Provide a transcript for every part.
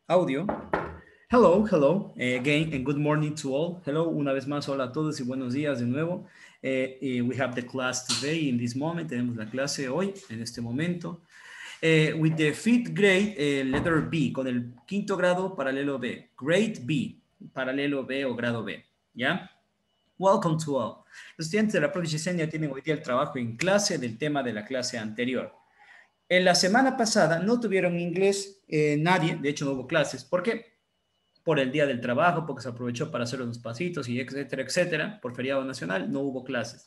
Audio. Hello, hello, again, and good morning to all. Hello, una vez más, hola a todos y buenos días de nuevo. We have the class today in this moment. Tenemos la clase hoy, en este momento. With the fifth grade, letter B, con el quinto grado, paralelo B. Grade B, paralelo B o grado B. ¿Ya? Welcome to all. Los estudiantes de la profe Yesenia tienen hoy día el trabajo en clase del tema de la clase anterior. En la semana pasada no tuvieron inglés nadie, de hecho no hubo clases. ¿Por qué? Por el día del trabajo, porque se aprovechó para hacer unos pasitos y etcétera, etcétera. Por feriado nacional no hubo clases.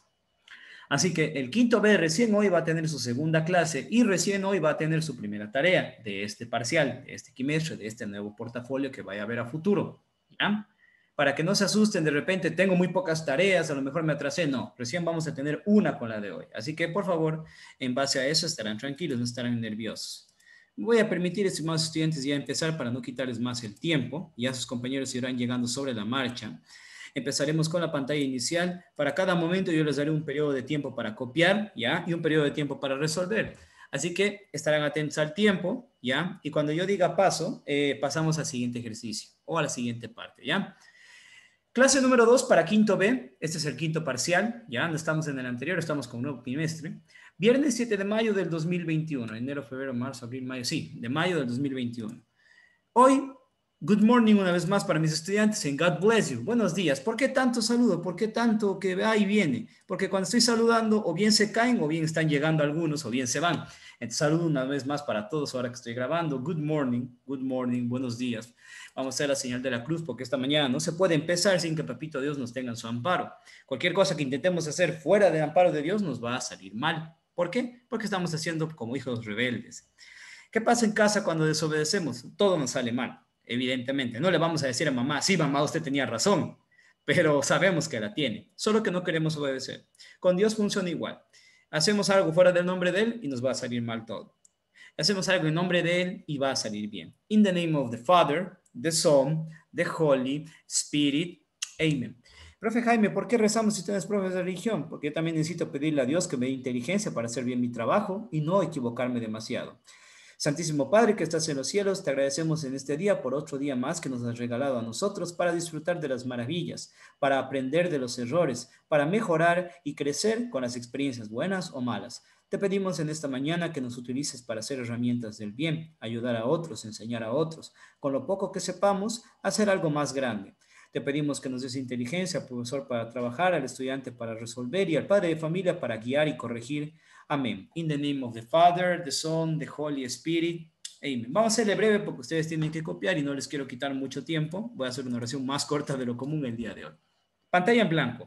Así que el quinto B recién hoy va a tener su segunda clase y recién hoy va a tener su primera tarea de este parcial, de este quimestre, de este nuevo portafolio que vaya a ver a futuro. ¿Ya? Para que no se asusten de repente, tengo muy pocas tareas, a lo mejor me atrasé. No, recién vamos a tener una con la de hoy. Así que por favor, en base a eso estarán tranquilos, no estarán nerviosos. Voy a permitir, estimados estudiantes, ya empezar para no quitarles más el tiempo. Ya sus compañeros irán llegando sobre la marcha. Empezaremos con la pantalla inicial. Para cada momento yo les daré un periodo de tiempo para copiar, ¿ya? Y un periodo de tiempo para resolver. Así que estarán atentos al tiempo, ¿ya? Y cuando yo diga paso, pasamos al siguiente ejercicio o a la siguiente parte, ¿ya? Clase número 2 para quinto B. Este es el quinto parcial, ya no estamos en el anterior, estamos con un nuevo trimestre. Viernes 7 de mayo del 2021. Enero, febrero, marzo, abril, mayo. Sí, de mayo del 2021. Hoy, good morning una vez más para mis estudiantes en God bless you. Buenos días. ¿Por qué tanto saludo? ¿Por qué tanto que va y viene? Porque cuando estoy saludando, o bien se caen, o bien están llegando algunos, o bien se van. Entonces, saludo una vez más para todos ahora que estoy grabando. Good morning, buenos días. Vamos a hacer la señal de la cruz porque esta mañana no se puede empezar sin que Papito Dios nos tenga en su amparo. Cualquier cosa que intentemos hacer fuera del amparo de Dios nos va a salir mal. ¿Por qué? Porque estamos haciendo como hijos rebeldes. ¿Qué pasa en casa cuando desobedecemos? Todo nos sale mal, evidentemente. No le vamos a decir a mamá, sí, mamá, usted tenía razón, pero sabemos que la tiene, solo que no queremos obedecer. Con Dios funciona igual. Hacemos algo fuera del nombre de Él y nos va a salir mal todo. Hacemos algo en nombre de Él y va a salir bien. In the name of the Father, the Son, the Holy Spirit. Amen. Profe Jaime, ¿por qué rezamos si usted es profe de religión? Porque yo también necesito pedirle a Dios que me dé inteligencia para hacer bien mi trabajo y no equivocarme demasiado. Santísimo Padre que estás en los cielos, te agradecemos en este día por otro día más que nos has regalado a nosotros para disfrutar de las maravillas, para aprender de los errores, para mejorar y crecer con las experiencias buenas o malas. Te pedimos en esta mañana que nos utilices para ser herramientas del bien, ayudar a otros, enseñar a otros, con lo poco que sepamos, hacer algo más grande. Te pedimos que nos des inteligencia al profesor para trabajar, al estudiante para resolver y al padre de familia para guiar y corregir. Amén. In the name of the Father, the Son, the Holy Spirit. Amen. Vamos a hacerle breve porque ustedes tienen que copiar y no les quiero quitar mucho tiempo. Voy a hacer una oración más corta de lo común el día de hoy. Pantalla en blanco,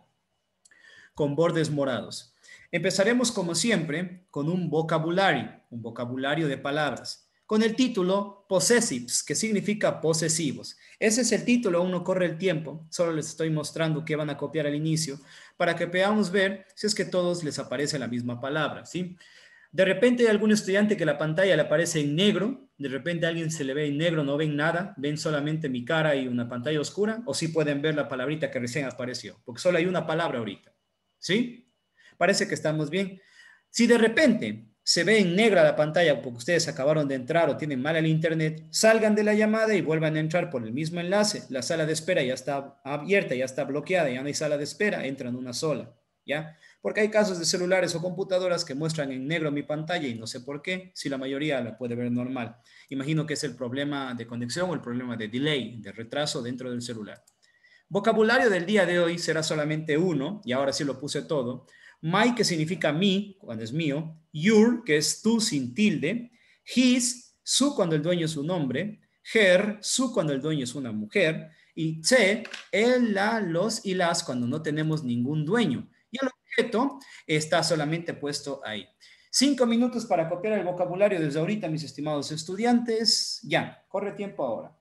con bordes morados. Empezaremos como siempre con un vocabulario de palabras, con el título possessives, que significa posesivos. Ese es el título, aún no corre el tiempo, solo les estoy mostrando qué van a copiar al inicio, para que podamos ver si es que a todos les aparece la misma palabra, ¿sí? De repente hay algún estudiante que la pantalla le aparece en negro, de repente a alguien se le ve en negro, no ven nada, ven solamente mi cara y una pantalla oscura, o sí pueden ver la palabrita que recién apareció, porque solo hay una palabra ahorita, ¿sí? Parece que estamos bien. Si de repente se ve en negra la pantalla porque ustedes acabaron de entrar o tienen mal el internet, salgan de la llamada y vuelvan a entrar por el mismo enlace. La sala de espera ya está abierta, ya está bloqueada, ya no hay sala de espera, entran una sola, ¿ya? Porque hay casos de celulares o computadoras que muestran en negro mi pantalla y no sé por qué, si la mayoría la puede ver normal. Imagino que es el problema de conexión o el problema de delay, de retraso dentro del celular. Vocabulario del día de hoy será solamente uno, y ahora sí lo puse todo. My, que significa mi, cuando es mío. Your, que es tú sin tilde. His, su, cuando el dueño es un hombre. Her, su, cuando el dueño es una mujer. Y se, el, la, los y las, cuando no tenemos ningún dueño. Y el objeto está solamente puesto ahí. 5 minutos para copiar el vocabulario desde ahorita, mis estimados estudiantes. Ya, corre tiempo ahora.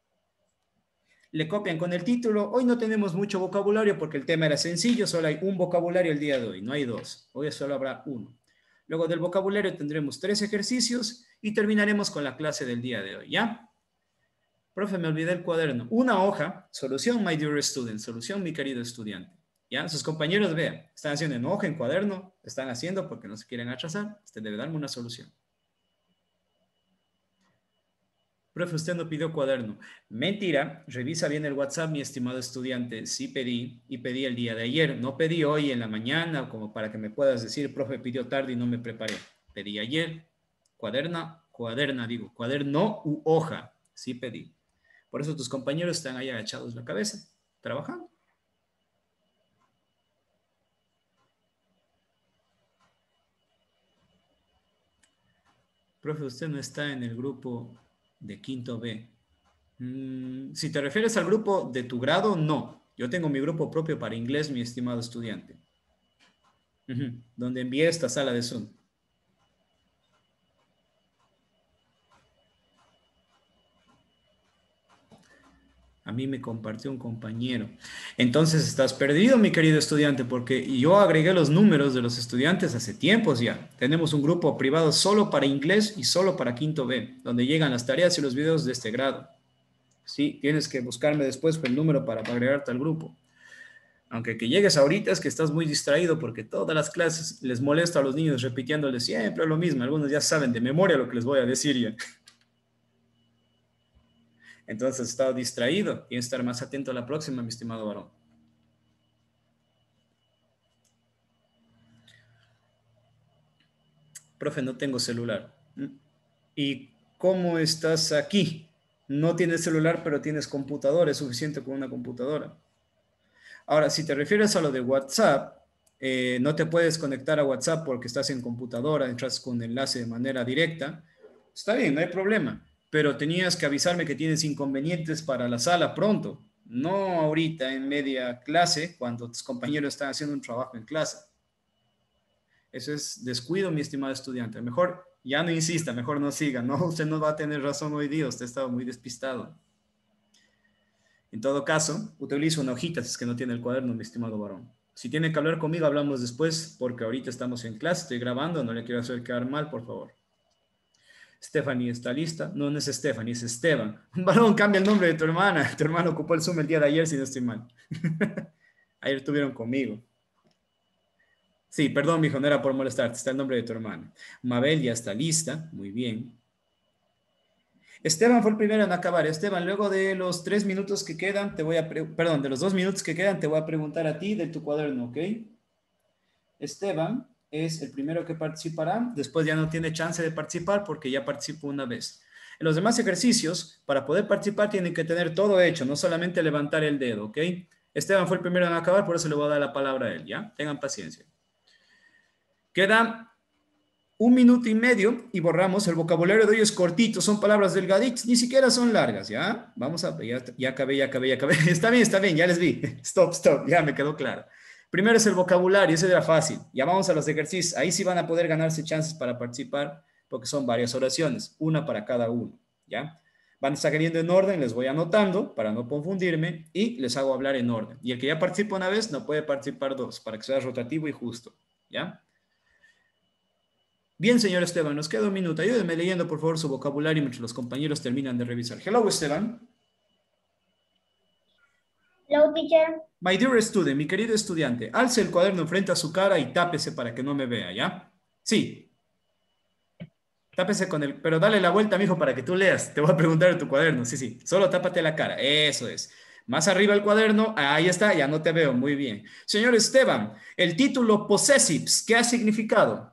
Le copian con el título. Hoy no tenemos mucho vocabulario porque el tema era sencillo, solo hay un vocabulario el día de hoy, no hay dos. Hoy solo habrá uno. Luego del vocabulario tendremos 3 ejercicios y terminaremos con la clase del día de hoy, ¿ya? Profe, me olvidé el cuaderno. Una hoja, solución, my dear student, solución, mi querido estudiante. ¿Ya? Sus compañeros vean, están haciendo en hoja, en cuaderno, están haciendo porque no se quieren atrasar. Usted debe darme una solución. Profe, usted no pidió cuaderno. Mentira, revisa bien el WhatsApp, mi estimado estudiante. Sí pedí y pedí el día de ayer. No pedí hoy en la mañana como para que me puedas decir, profe, pidió tarde y no me preparé. Pedí ayer. Cuaderna, digo, cuaderno u hoja. Sí pedí. Por eso tus compañeros están ahí agachados la cabeza, trabajando. Profe, usted no está en el grupo de quinto B. Si te refieres al grupo de tu grado, no. Yo tengo mi grupo propio para inglés, mi estimado estudiante. Donde envié esta sala de Zoom. A mí me compartió un compañero. Entonces estás perdido, mi querido estudiante, porque yo agregué los números de los estudiantes hace tiempos ya. Tenemos un grupo privado solo para inglés y solo para quinto B, donde llegan las tareas y los videos de este grado. Sí, tienes que buscarme después el número para agregarte al grupo. Aunque que llegues ahorita es que estás muy distraído porque todas las clases les molesta a los niños repitiéndoles siempre lo mismo. Algunos ya saben de memoria lo que les voy a decir ya. Entonces, he estado distraído. Tienes que estar más atento a la próxima, mi estimado varón. Profe, no tengo celular. ¿Y cómo estás aquí? No tienes celular, pero tienes computadora. Es suficiente con una computadora. Ahora, si te refieres a lo de WhatsApp, no te puedes conectar a WhatsApp porque estás en computadora, entras con enlace de manera directa. Está bien, no hay problema. Pero tenías que avisarme que tienes inconvenientes para la sala pronto. No ahorita en media clase, cuando tus compañeros están haciendo un trabajo en clase. Eso es descuido, mi estimado estudiante. Mejor ya no insista, mejor no siga. No, usted no va a tener razón hoy día, usted estaba muy despistado. En todo caso, utilizo una hojita si es que no tiene el cuaderno, mi estimado varón. Si tiene que hablar conmigo, hablamos después, porque ahorita estamos en clase, estoy grabando, no le quiero hacer quedar mal, por favor. Stephanie está lista. No, no es Stephanie, es Esteban. Varón, cambia el nombre de tu hermana. Tu hermano ocupó el Zoom el día de ayer, si no estoy mal. Ayer estuvieron conmigo. Sí, perdón, mijo, no era por molestarte. Está el nombre de tu hermana. Mabel ya está lista. Muy bien. Esteban fue el primero en acabar. Esteban, luego de los 3 minutos que quedan, perdón, de los 2 minutos que quedan, te voy a preguntar a ti de tu cuaderno, ¿ok? Esteban es el primero que participará. Después ya no tiene chance de participar porque ya participó una vez. En los demás ejercicios, para poder participar, tienen que tener todo hecho, no solamente levantar el dedo, ¿ok? Esteban fue el primero en acabar, por eso le voy a dar la palabra a él, ¿ya? Tengan paciencia. Queda 1 minuto y medio y borramos. El vocabulario de hoy es cortito, son palabras delgaditas, ni siquiera son largas, ¿ya? Vamos a, ya acabé. Está bien, ya les vi. Stop, ya me quedó claro. Primero es el vocabulario, ese era fácil. Ya vamos a los ejercicios. Ahí sí van a poder ganarse chances para participar porque son varias oraciones, una para cada uno, ¿ya? Van a estar queriendo en orden, les voy anotando para no confundirme y les hago hablar en orden. Y el que ya participa una vez no puede participar dos para que sea rotativo y justo, ¿ya? Bien, señor Esteban, nos queda 1 minuto. Ayúdenme leyendo, por favor, su vocabulario mientras los compañeros terminan de revisar. Hello, Esteban. Hello, teacher. My dear student, mi querido estudiante, alce el cuaderno frente a su cara y tápese para que no me vea, ¿ya? Sí, tápese con el... Pero dale la vuelta, mijo, para que tú leas. Te voy a preguntar en tu cuaderno. Sí, solo tápate la cara. Eso es. Más arriba el cuaderno, ahí está, ya no te veo. Muy bien. Señor Esteban, el título possessives, ¿qué ha significado?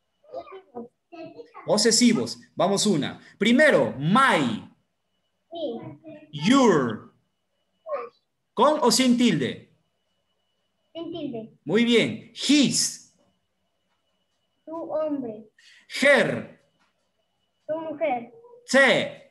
Posesivos. Vamos una. Primero, my, your. ¿Con o sin tilde? Sin tilde. Muy bien. His. Tu hombre. Her. Tu mujer. Te.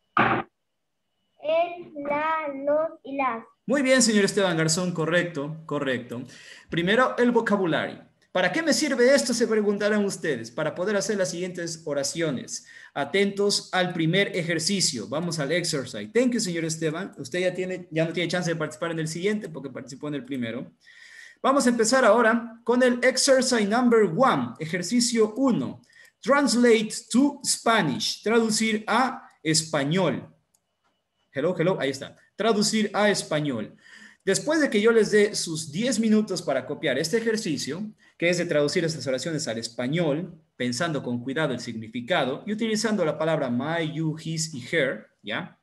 Él, la, los y las. Muy bien, señor Esteban Garzón, correcto. Primero, el vocabulario. ¿Para qué me sirve esto? Se preguntarán ustedes. Para poder hacer las siguientes oraciones. Atentos al primer ejercicio. Vamos al exercise. Thank you, señor Esteban. Usted ya no tiene chance de participar en el siguiente porque participó en el primero. Vamos a empezar ahora con el exercise number 1. Ejercicio 1. Translate to Spanish. Traducir a español. Hello, ahí está. Traducir a español. Después de que yo les dé sus 10 minutos para copiar este ejercicio, que es de traducir estas oraciones al español, pensando con cuidado el significado y utilizando la palabra my, you, his y her, ¿ya?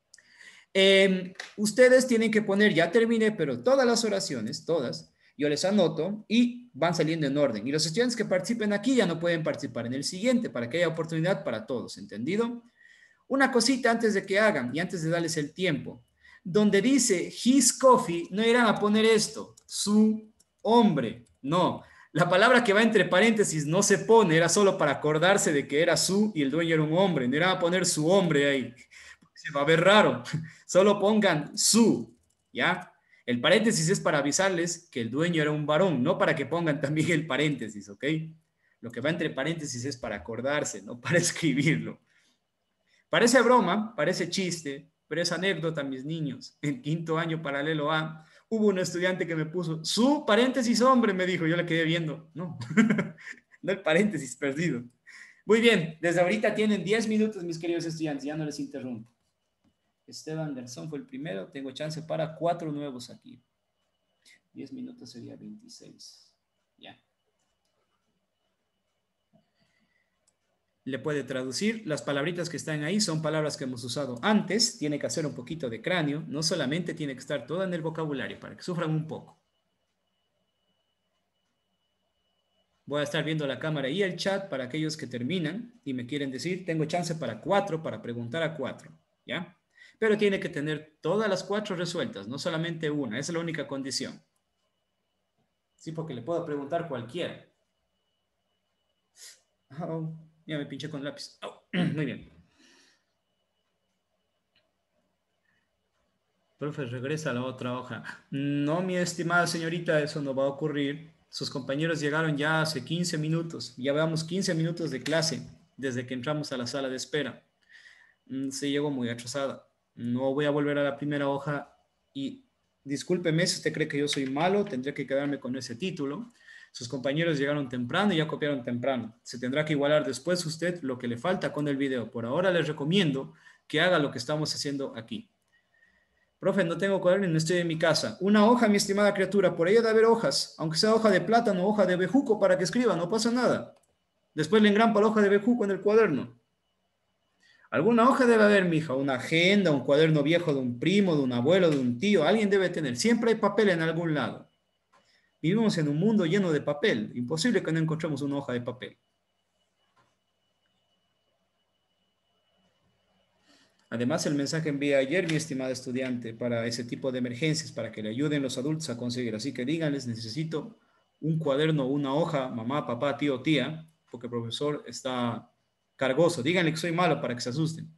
Ustedes tienen que poner, ya terminé, pero todas las oraciones, todas, yo les anoto y van saliendo en orden. Y los estudiantes que participen aquí ya no pueden participar en el siguiente para que haya oportunidad para todos, ¿entendido? Una cosita antes de que hagan y antes de darles el tiempo. Donde dice his coffee, no irán a poner esto, su hombre, no. La palabra que va entre paréntesis no se pone, era solo para acordarse de que era su y el dueño era un hombre, no irán a poner su hombre ahí, se va a ver raro. Solo pongan su, ¿ya? El paréntesis es para avisarles que el dueño era un varón, no para que pongan también el paréntesis, ¿ok? Lo que va entre paréntesis es para acordarse, no para escribirlo. Parece broma, parece chiste, pero es anécdota, mis niños. En quinto año paralelo A, hubo un estudiante que me puso su paréntesis hombre, me dijo, yo le quedé viendo. No, no el paréntesis perdido. Muy bien, desde ahorita tienen 10 minutos, mis queridos estudiantes, ya no les interrumpo. Esteban Garzón fue el primero, tengo chance para 4 nuevos aquí. 10 minutos sería 26. Ya. Le puede traducir. Las palabritas que están ahí son palabras que hemos usado antes. Tiene que hacer un poquito de cráneo. No solamente tiene que estar toda en el vocabulario para que sufran un poco. Voy a estar viendo la cámara y el chat para aquellos que terminan y me quieren decir, tengo chance para 4, para preguntar a 4. ¿Ya? Pero tiene que tener todas las 4 resueltas, no solamente una. Esa es la única condición. Sí, porque le puedo preguntar cualquiera. Oh, ya me pinché con lápiz. Oh, muy bien. Profe, regresa a la otra hoja. No, mi estimada señorita, eso no va a ocurrir. Sus compañeros llegaron ya hace 15 minutos. Ya llevamos 15 minutos de clase desde que entramos a la sala de espera. Se llegó muy atrasada. No voy a volver a la primera hoja y discúlpeme si usted cree que yo soy malo, tendré que quedarme con ese título. Sus compañeros llegaron temprano y ya copiaron temprano. Se tendrá que igualar después usted lo que le falta con el video. Por ahora les recomiendo que haga lo que estamos haciendo aquí. Profe, no tengo cuaderno y no estoy en mi casa. Una hoja, mi estimada criatura, por ella debe haber hojas, aunque sea hoja de plátano, hoja de bejuco para que escriba, no pasa nada. Después le engrampa la hoja de bejuco en el cuaderno. Alguna hoja debe haber, mija, una agenda, un cuaderno viejo de un primo, de un abuelo, de un tío, alguien debe tener. Siempre hay papel en algún lado. Vivimos en un mundo lleno de papel. Imposible que no encontremos una hoja de papel. Además, el mensaje envié ayer, mi estimada estudiante, para ese tipo de emergencias, para que le ayuden los adultos a conseguir. Así que díganles, necesito un cuaderno, una hoja, mamá, papá, tío, tía, porque el profesor está cargoso. Díganle que soy malo para que se asusten.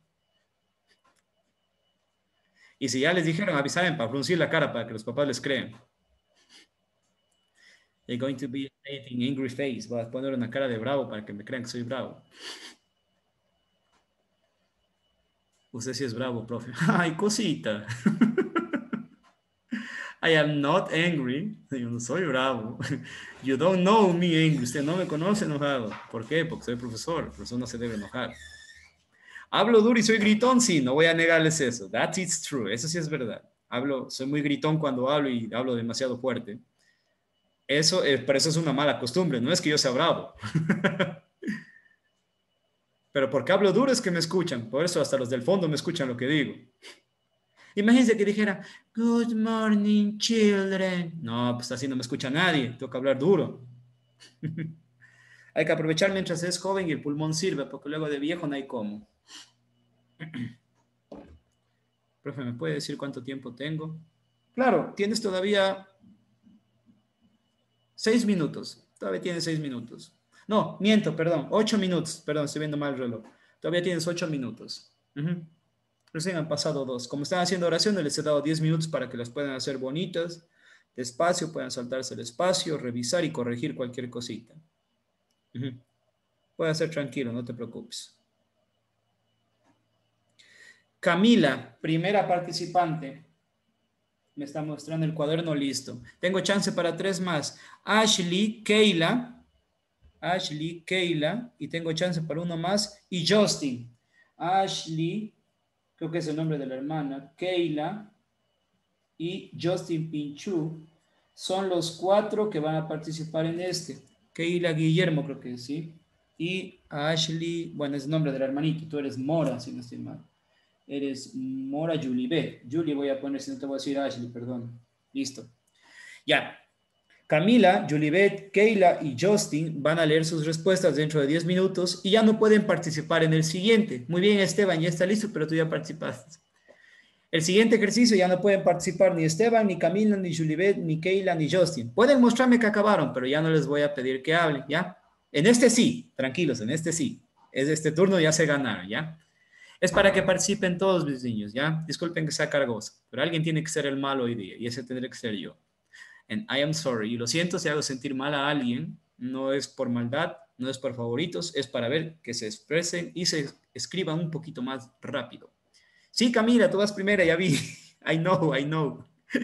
Y si ya les dijeron, avisen para fruncir la cara para que los papás les crean. They're going to be making angry face. Voy a poner una cara de bravo para que me crean que soy bravo. Usted sí es bravo, profe. Ay, cosita. I am not angry. Yo no soy bravo. You don't know me angry. Usted no me conoce enojado. ¿Por qué? Porque soy profesor. El profesor no se debe enojar. ¿Hablo duro y soy gritón? Sí, no voy a negarles eso. That is true. Eso sí es verdad. Soy muy gritón cuando hablo y hablo demasiado fuerte. Eso, pero eso es una mala costumbre. No es que yo sea bravo. Pero porque hablo duro es que me escuchan. Por eso hasta los del fondo me escuchan lo que digo. Imagínense que dijera, Good morning, children. No, pues así no me escucha nadie. Tengo que hablar duro. Hay que aprovechar mientras es joven y el pulmón sirve, porque luego de viejo no hay cómo. Profe, ¿me puede decir cuánto tiempo tengo? Claro, tienes todavía 6 minutos. Todavía tienes 6 minutos. No, miento, perdón. 8 minutos. Perdón, estoy viendo mal el reloj. Todavía tienes 8 minutos. Recién han pasado 2. Como están haciendo oraciones, les he dado 10 minutos para que las puedan hacer bonitas. Despacio, puedan saltarse el espacio, revisar y corregir cualquier cosita. Puede ser tranquilo, no te preocupes. Camila, primera participante. Me está mostrando el cuaderno listo. Tengo chance para 3 más. Ashley, Keila, y tengo chance para uno más. Y Justin. Ashley, creo que es el nombre de la hermana. Keila y Justin Pinchu son los 4 que van a participar en este. Keila Guillermo, creo que sí. Y Ashley, bueno, es el nombre del hermanito. Tú eres Mora, si no estoy mal. Eres Mora Julibet. Julie voy a poner, si no te voy a decir Ashley, perdón. Listo. Ya. Camila, Julibet, Keila y Justin van a leer sus respuestas dentro de 10 minutos y ya no pueden participar en el siguiente. Muy bien, Esteban, ya está listo, pero tú ya participaste. El siguiente ejercicio ya no pueden participar ni Esteban, ni Camila, ni Julibet, ni Keila, ni Justin. Pueden mostrarme que acabaron, pero ya no les voy a pedir que hablen, ¿ya? En este sí, tranquilos, en este sí. Es este turno ya se ganaron, ¿ya? Es para que participen todos mis niños, ¿ya? Disculpen que sea cargoso, pero alguien tiene que ser el malo hoy día y ese tendré que ser yo. And I am sorry. Y lo siento si hago sentir mal a alguien. No es por maldad, no es por favoritos, es para ver que se expresen y se escriban un poquito más rápido. Sí, Camila, tú vas primera, ya vi. I know, I know.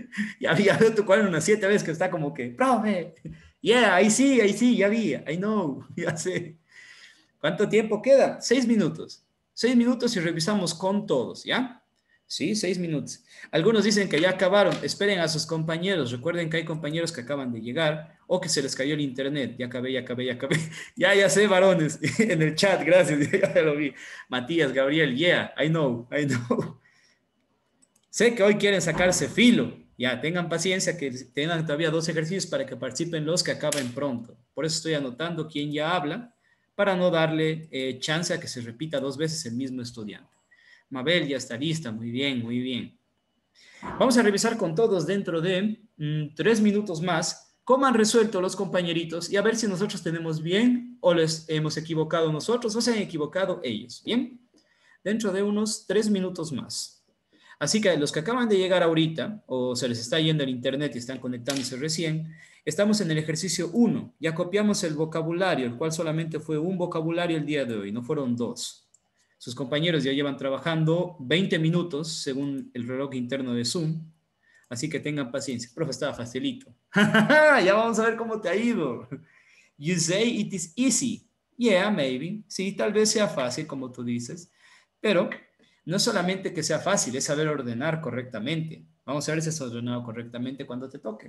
Ya veo tu cuaderno unas 7 veces que está como que, profe. Yeah, ahí sí, ya vi. I know, ya sé. ¿Cuánto tiempo queda? 6 minutos. 6 minutos y revisamos con todos, ¿ya? Sí, 6 minutos. Algunos dicen que ya acabaron. Esperen a sus compañeros. Recuerden que hay compañeros que acaban de llegar o que se les cayó el internet. Ya acabé, ya acabé, ya acabé. Ya sé, varones. En el chat, gracias. Ya lo vi. Matías, Gabriel, yeah, I know, I know. Sé que hoy quieren sacarse filo. Ya, tengan paciencia, que tengan todavía 2 ejercicios para que participen los que acaben pronto. Por eso estoy anotando quién ya habla, para no darle chance a que se repita 2 veces el mismo estudiante. Mabel ya está lista, muy bien, muy bien. Vamos a revisar con todos dentro de 3 minutos más cómo han resuelto los compañeritos y a ver si nosotros tenemos bien o les hemos equivocado nosotros o se han equivocado ellos. Bien, dentro de unos 3 minutos más. Así que los que acaban de llegar ahorita o se les está yendo el internet y están conectándose recién, estamos en el ejercicio 1. Ya copiamos el vocabulario, el cual solamente fue un vocabulario el día de hoy, no fueron 2. Sus compañeros ya llevan trabajando 20 minutos según el reloj interno de Zoom. Así que tengan paciencia. Profe, estaba facilito. Ya vamos a ver cómo te ha ido. You say it is easy. Yeah, maybe. Sí, tal vez sea fácil, como tú dices. Pero no solamente que sea fácil, es saber ordenar correctamente. Vamos a ver si has ordenado correctamente cuando te toque.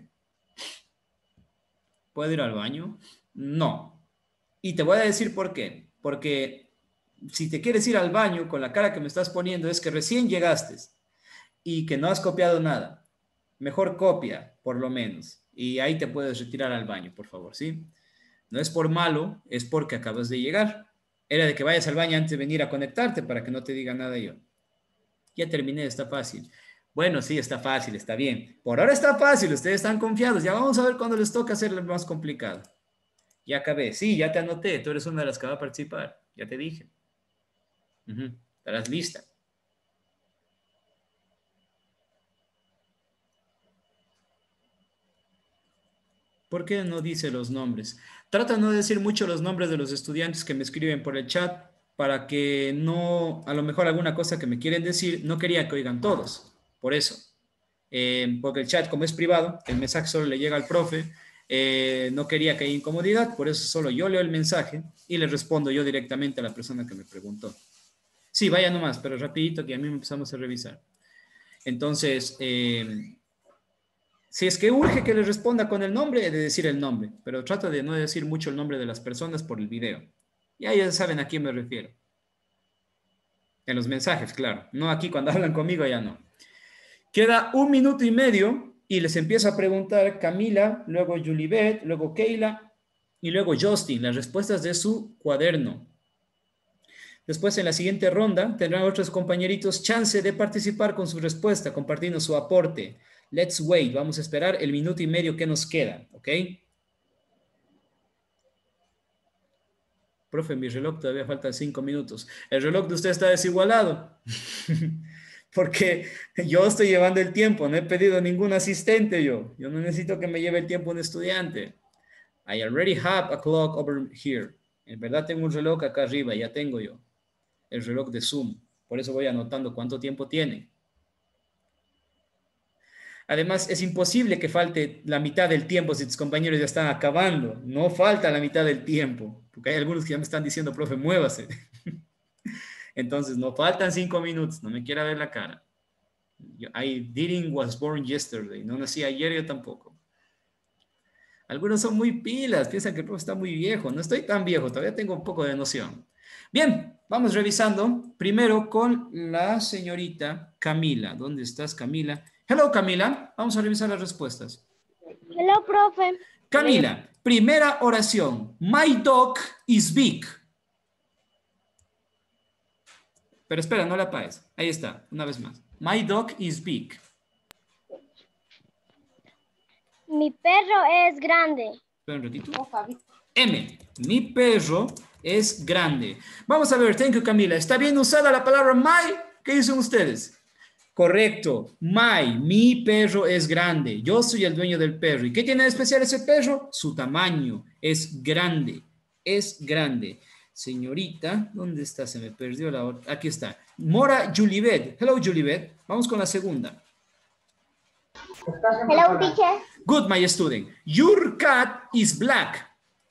¿Puedo ir al baño? No. Y te voy a decir por qué. Porque si te quieres ir al baño con la cara que me estás poniendo es que recién llegaste y que no has copiado nada. Mejor copia, por lo menos. Y ahí te puedes retirar al baño, por favor, ¿sí? No es por malo, es porque acabas de llegar. Era de que vayas al baño antes de venir a conectarte para que no te diga nada yo. Ya terminé, está fácil. Bueno, sí, está fácil, está bien. Por ahora está fácil, ustedes están confiados. Ya vamos a ver cuando les toca hacerlo más complicado. Ya acabé. Sí, ya te anoté. Tú eres una de las que va a participar. Ya te dije. Estarás lista. ¿Por qué no dice los nombres? Trata de no decir mucho los nombres de los estudiantes que me escriben por el chat para que no, a lo mejor alguna cosa que me quieren decir, no quería que oigan todos. Por eso. Porque el chat, como es privado, el mensaje solo le llega al profe. No quería que haya incomodidad, por eso solo yo leo el mensaje y le respondo yo directamente a la persona que me preguntó. Sí, vaya nomás, pero rapidito que a mí me empezamos a revisar. Entonces, si es que urge que les responda con el nombre, he de decir el nombre, pero trato de no decir mucho el nombre de las personas por el video. Ya saben a quién me refiero. En los mensajes, claro. No aquí cuando hablan conmigo, ya no. Queda 1 minuto y medio y les empiezo a preguntar Camila, luego Julibet, luego Keila y luego Justin las respuestas de su cuaderno. Después, en la siguiente ronda, tendrán otros compañeritos chance de participar con su respuesta, compartiendo su aporte. Let's wait. Vamos a esperar el 1 minuto y medio que nos queda, ¿ok? Profe, mi reloj todavía faltan 5 minutos. El reloj de usted está desigualado. Porque yo estoy llevando el tiempo, no he pedido ningún asistente yo. Yo no necesito que me lleve el tiempo un estudiante. I already have a clock over here. En verdad tengo un reloj acá arriba, ya tengo yo. El reloj de Zoom. Por eso voy anotando cuánto tiempo tiene. Además, es imposible que falte la mitad del tiempo si tus compañeros ya están acabando. No falta la mitad del tiempo. Porque hay algunos que ya me están diciendo, profe, muévase. Entonces, no faltan 5 minutos. No me quiera ver la cara. I didn't was born yesterday. No nací ayer, yo tampoco. Algunos son muy pilas, piensan que el profe está muy viejo. No estoy tan viejo, todavía tengo un poco de noción. Bien, vamos revisando. Primero con la señorita Camila. ¿Dónde estás, Camila? Hello, Camila. Vamos a revisar las respuestas. Hello, profe. Camila, primera oración. My dog is big. Pero espera, no la apagues. Ahí está, una vez más. My dog is big. Mi perro es grande. Espera un ratito. M. Mi perro es grande. Vamos a ver, thank you, Camila. ¿Está bien usada la palabra my? ¿Qué dicen ustedes? Correcto. My, mi perro es grande. Yo soy el dueño del perro. ¿Y qué tiene de especial ese perro? Su tamaño. Es grande. Es grande. Señorita, ¿dónde está? Se me perdió la otra. Aquí está. Mora Julibet. Hello, Julibet. Vamos con la segunda. Hello, teacher. Good, my student. Your cat is black.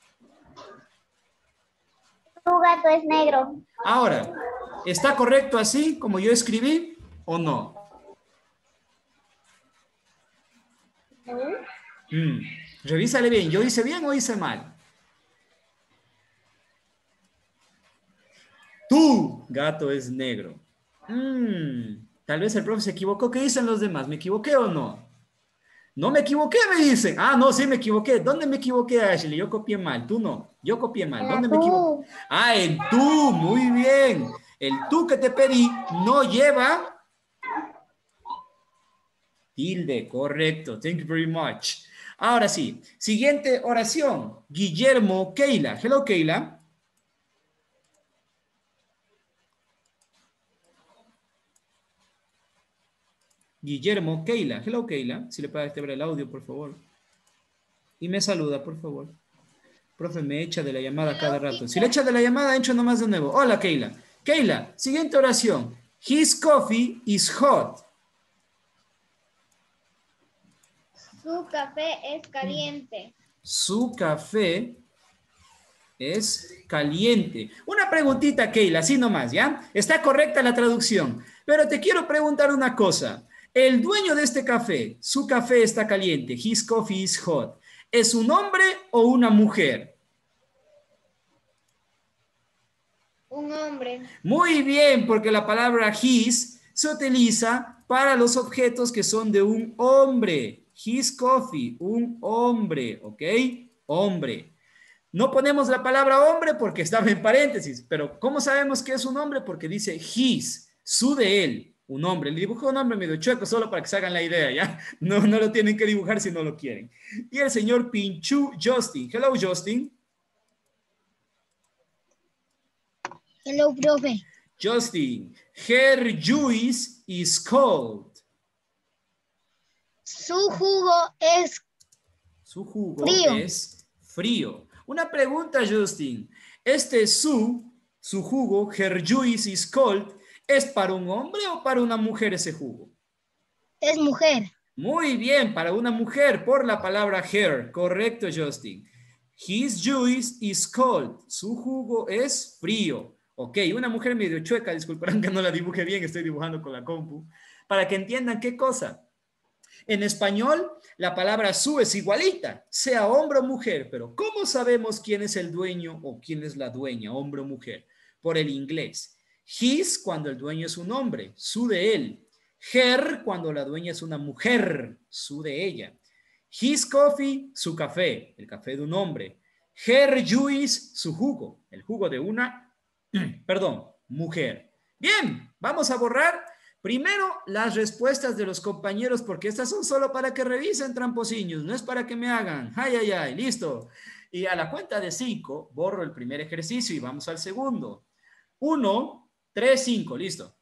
Tu gato es negro. Ahora, ¿está correcto así como yo escribí o no? Revísale bien. ¿Yo hice bien o hice mal? Tu gato es negro. Tal vez el profe se equivocó. ¿Qué dicen los demás? ¿Me equivoqué o no? No me equivoqué, me dicen. Ah, no, sí me equivoqué. ¿Dónde me equivoqué, Ashley? Yo copié mal. Tú no. Yo copié mal. ¿Dónde me equivoqué? Ah, en tú. Muy bien. El tú que te pedí no lleva tilde. Correcto. Thank you very much. Ahora sí. Siguiente oración. Guillermo Keila. Hello, Keila. Guillermo Keila. Hello, Keila. Si le puede activar el audio, por favor. Y me saluda, por favor. Profe, me echa de la llamada cada rato. Si le echa de la llamada, entro nomás de nuevo. Hola, Keila. Keila, siguiente oración. His coffee is hot. Su café es caliente. Su café es caliente. Una preguntita, Keila, así nomás, ¿ya? Está correcta la traducción. Pero te quiero preguntar una cosa. El dueño de este café, su café está caliente. His coffee is hot. ¿Es un hombre o una mujer? Un hombre. Muy bien, porque la palabra his se utiliza para los objetos que son de un hombre. His coffee, un hombre, ¿ok? Hombre. No ponemos la palabra hombre porque estaba en paréntesis, pero ¿cómo sabemos que es un hombre? Porque dice his, su de él, un hombre. Le dibujé un hombre medio chueco solo para que se hagan la idea, ¿ya? No lo tienen que dibujar si no lo quieren. Y el señor Pinchu Justin. Hello, Justin. Hello, profe. Justin, her juice is cold. Su jugo es Su jugo frío. es frío. Una pregunta, Justin. Este su jugo, her juice is cold, ¿es para un hombre o para una mujer ese jugo? Es mujer. Muy bien, para una mujer, por la palabra her. Correcto, Justin. His juice is cold. Su jugo es frío. Ok, una mujer medio chueca, disculparán que no la dibuje bien, estoy dibujando con la compu. Para que entiendan qué cosa. En español, la palabra su es igualita, sea hombre o mujer, pero ¿cómo sabemos quién es el dueño o quién es la dueña, hombre o mujer? Por el inglés. His cuando el dueño es un hombre, su de él. Her cuando la dueña es una mujer, su de ella. His coffee, su café, el café de un hombre. Her juice, su jugo, el jugo de una, mujer. Bien, vamos a borrar primero las respuestas de los compañeros porque estas son solo para que revisen, tramposiños, no es para que me hagan. Ay, ay, ay, listo. Y a la cuenta de 5, borro el primer ejercicio y vamos al segundo. 1, 3, 5, listo.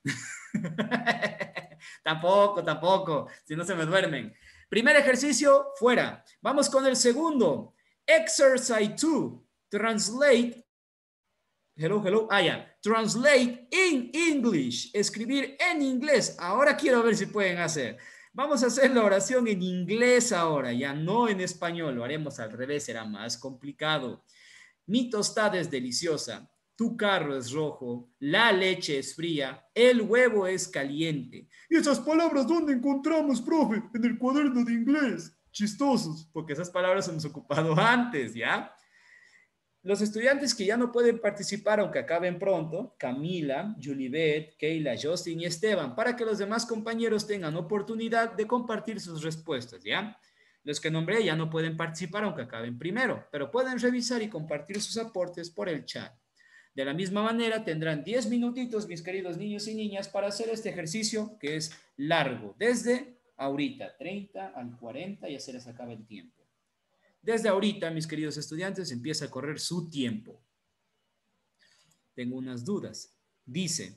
Tampoco, si no se me duermen. Primer ejercicio, fuera. Vamos con el segundo. Exercise 2. Translate. Hello. Ya. Translate in English. Escribir en inglés. Ahora quiero ver si pueden hacer. Vamos a hacer la oración en inglés ahora, ya no en español. Lo haremos al revés, será más complicado. Mi tostada es deliciosa. Tu carro es rojo, la leche es fría, el huevo es caliente. ¿Y esas palabras dónde encontramos, profe? En el cuaderno de inglés. chistosos, porque esas palabras hemos ocupado antes, ¿ya? Los estudiantes que ya no pueden participar, aunque acaben pronto, Camila, Julibet, Keila, Justin y Esteban, para que los demás compañeros tengan oportunidad de compartir sus respuestas, ¿ya? Los que nombré ya no pueden participar, aunque acaben primero, pero pueden revisar y compartir sus aportes por el chat. De la misma manera, tendrán 10 minutitos, mis queridos niños y niñas, para hacer este ejercicio que es largo, desde ahorita, 30 al 40, ya se les acaba el tiempo. Desde ahorita, mis queridos estudiantes, empieza a correr su tiempo. Tengo unas dudas. Dice.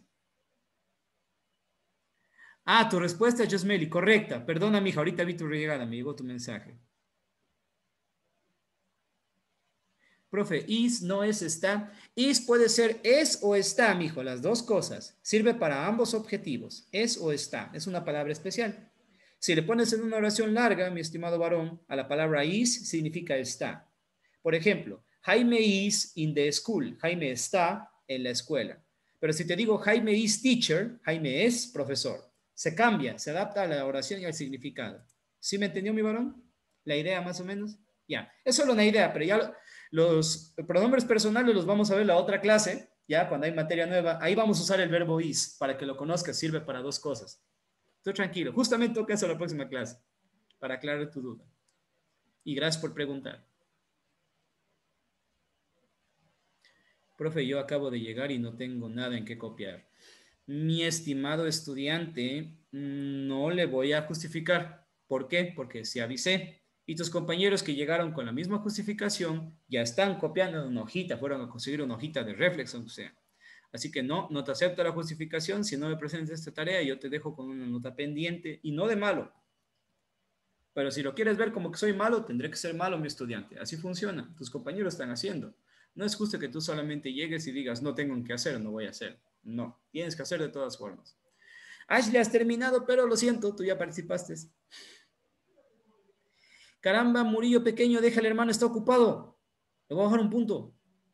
Tu respuesta, Josmeli, correcta. Perdona, mija, ahorita vi tu llegada, me llegó tu mensaje. Profe, is no es está. Is puede ser es o está, mijo, las dos cosas. Sirve para ambos objetivos. Es o está. Es una palabra especial. Si le pones en una oración larga, mi estimado varón, a la palabra is significa está. Por ejemplo, Jaime is in the school. Jaime está en la escuela. Pero si te digo Jaime is teacher, Jaime es profesor. Se cambia, se adapta a la oración y al significado. ¿Sí me entendió mi varón? La idea más o menos. Ya, es solo una idea, pero ya los pronombres personales los vamos a ver en la otra clase, ya cuando hay materia nueva. Ahí vamos a usar el verbo is para que lo conozcas, sirve para dos cosas. Estoy tranquilo, justamente toca eso la próxima clase, para aclarar tu duda. Y gracias por preguntar. Profe, yo acabo de llegar y no tengo nada en qué copiar. Mi estimado estudiante, no le voy a justificar. ¿Por qué? Porque se avisé. Y tus compañeros que llegaron con la misma justificación ya están copiando una hojita, fueron a conseguir una hojita de reflex, o sea. Así que no te acepto la justificación. Si no me presentas esta tarea, yo te dejo con una nota pendiente y no de malo. Pero si lo quieres ver como que soy malo, tendré que ser malo mi estudiante. Así funciona. Tus compañeros están haciendo. No es justo que tú solamente llegues y digas, no tengo que hacer, no voy a hacer. No, tienes que hacer de todas formas. Ashley, has terminado, pero lo siento, tú ya participaste. Caramba, Murillo pequeño, deja el hermano, está ocupado. Le voy a bajar un punto.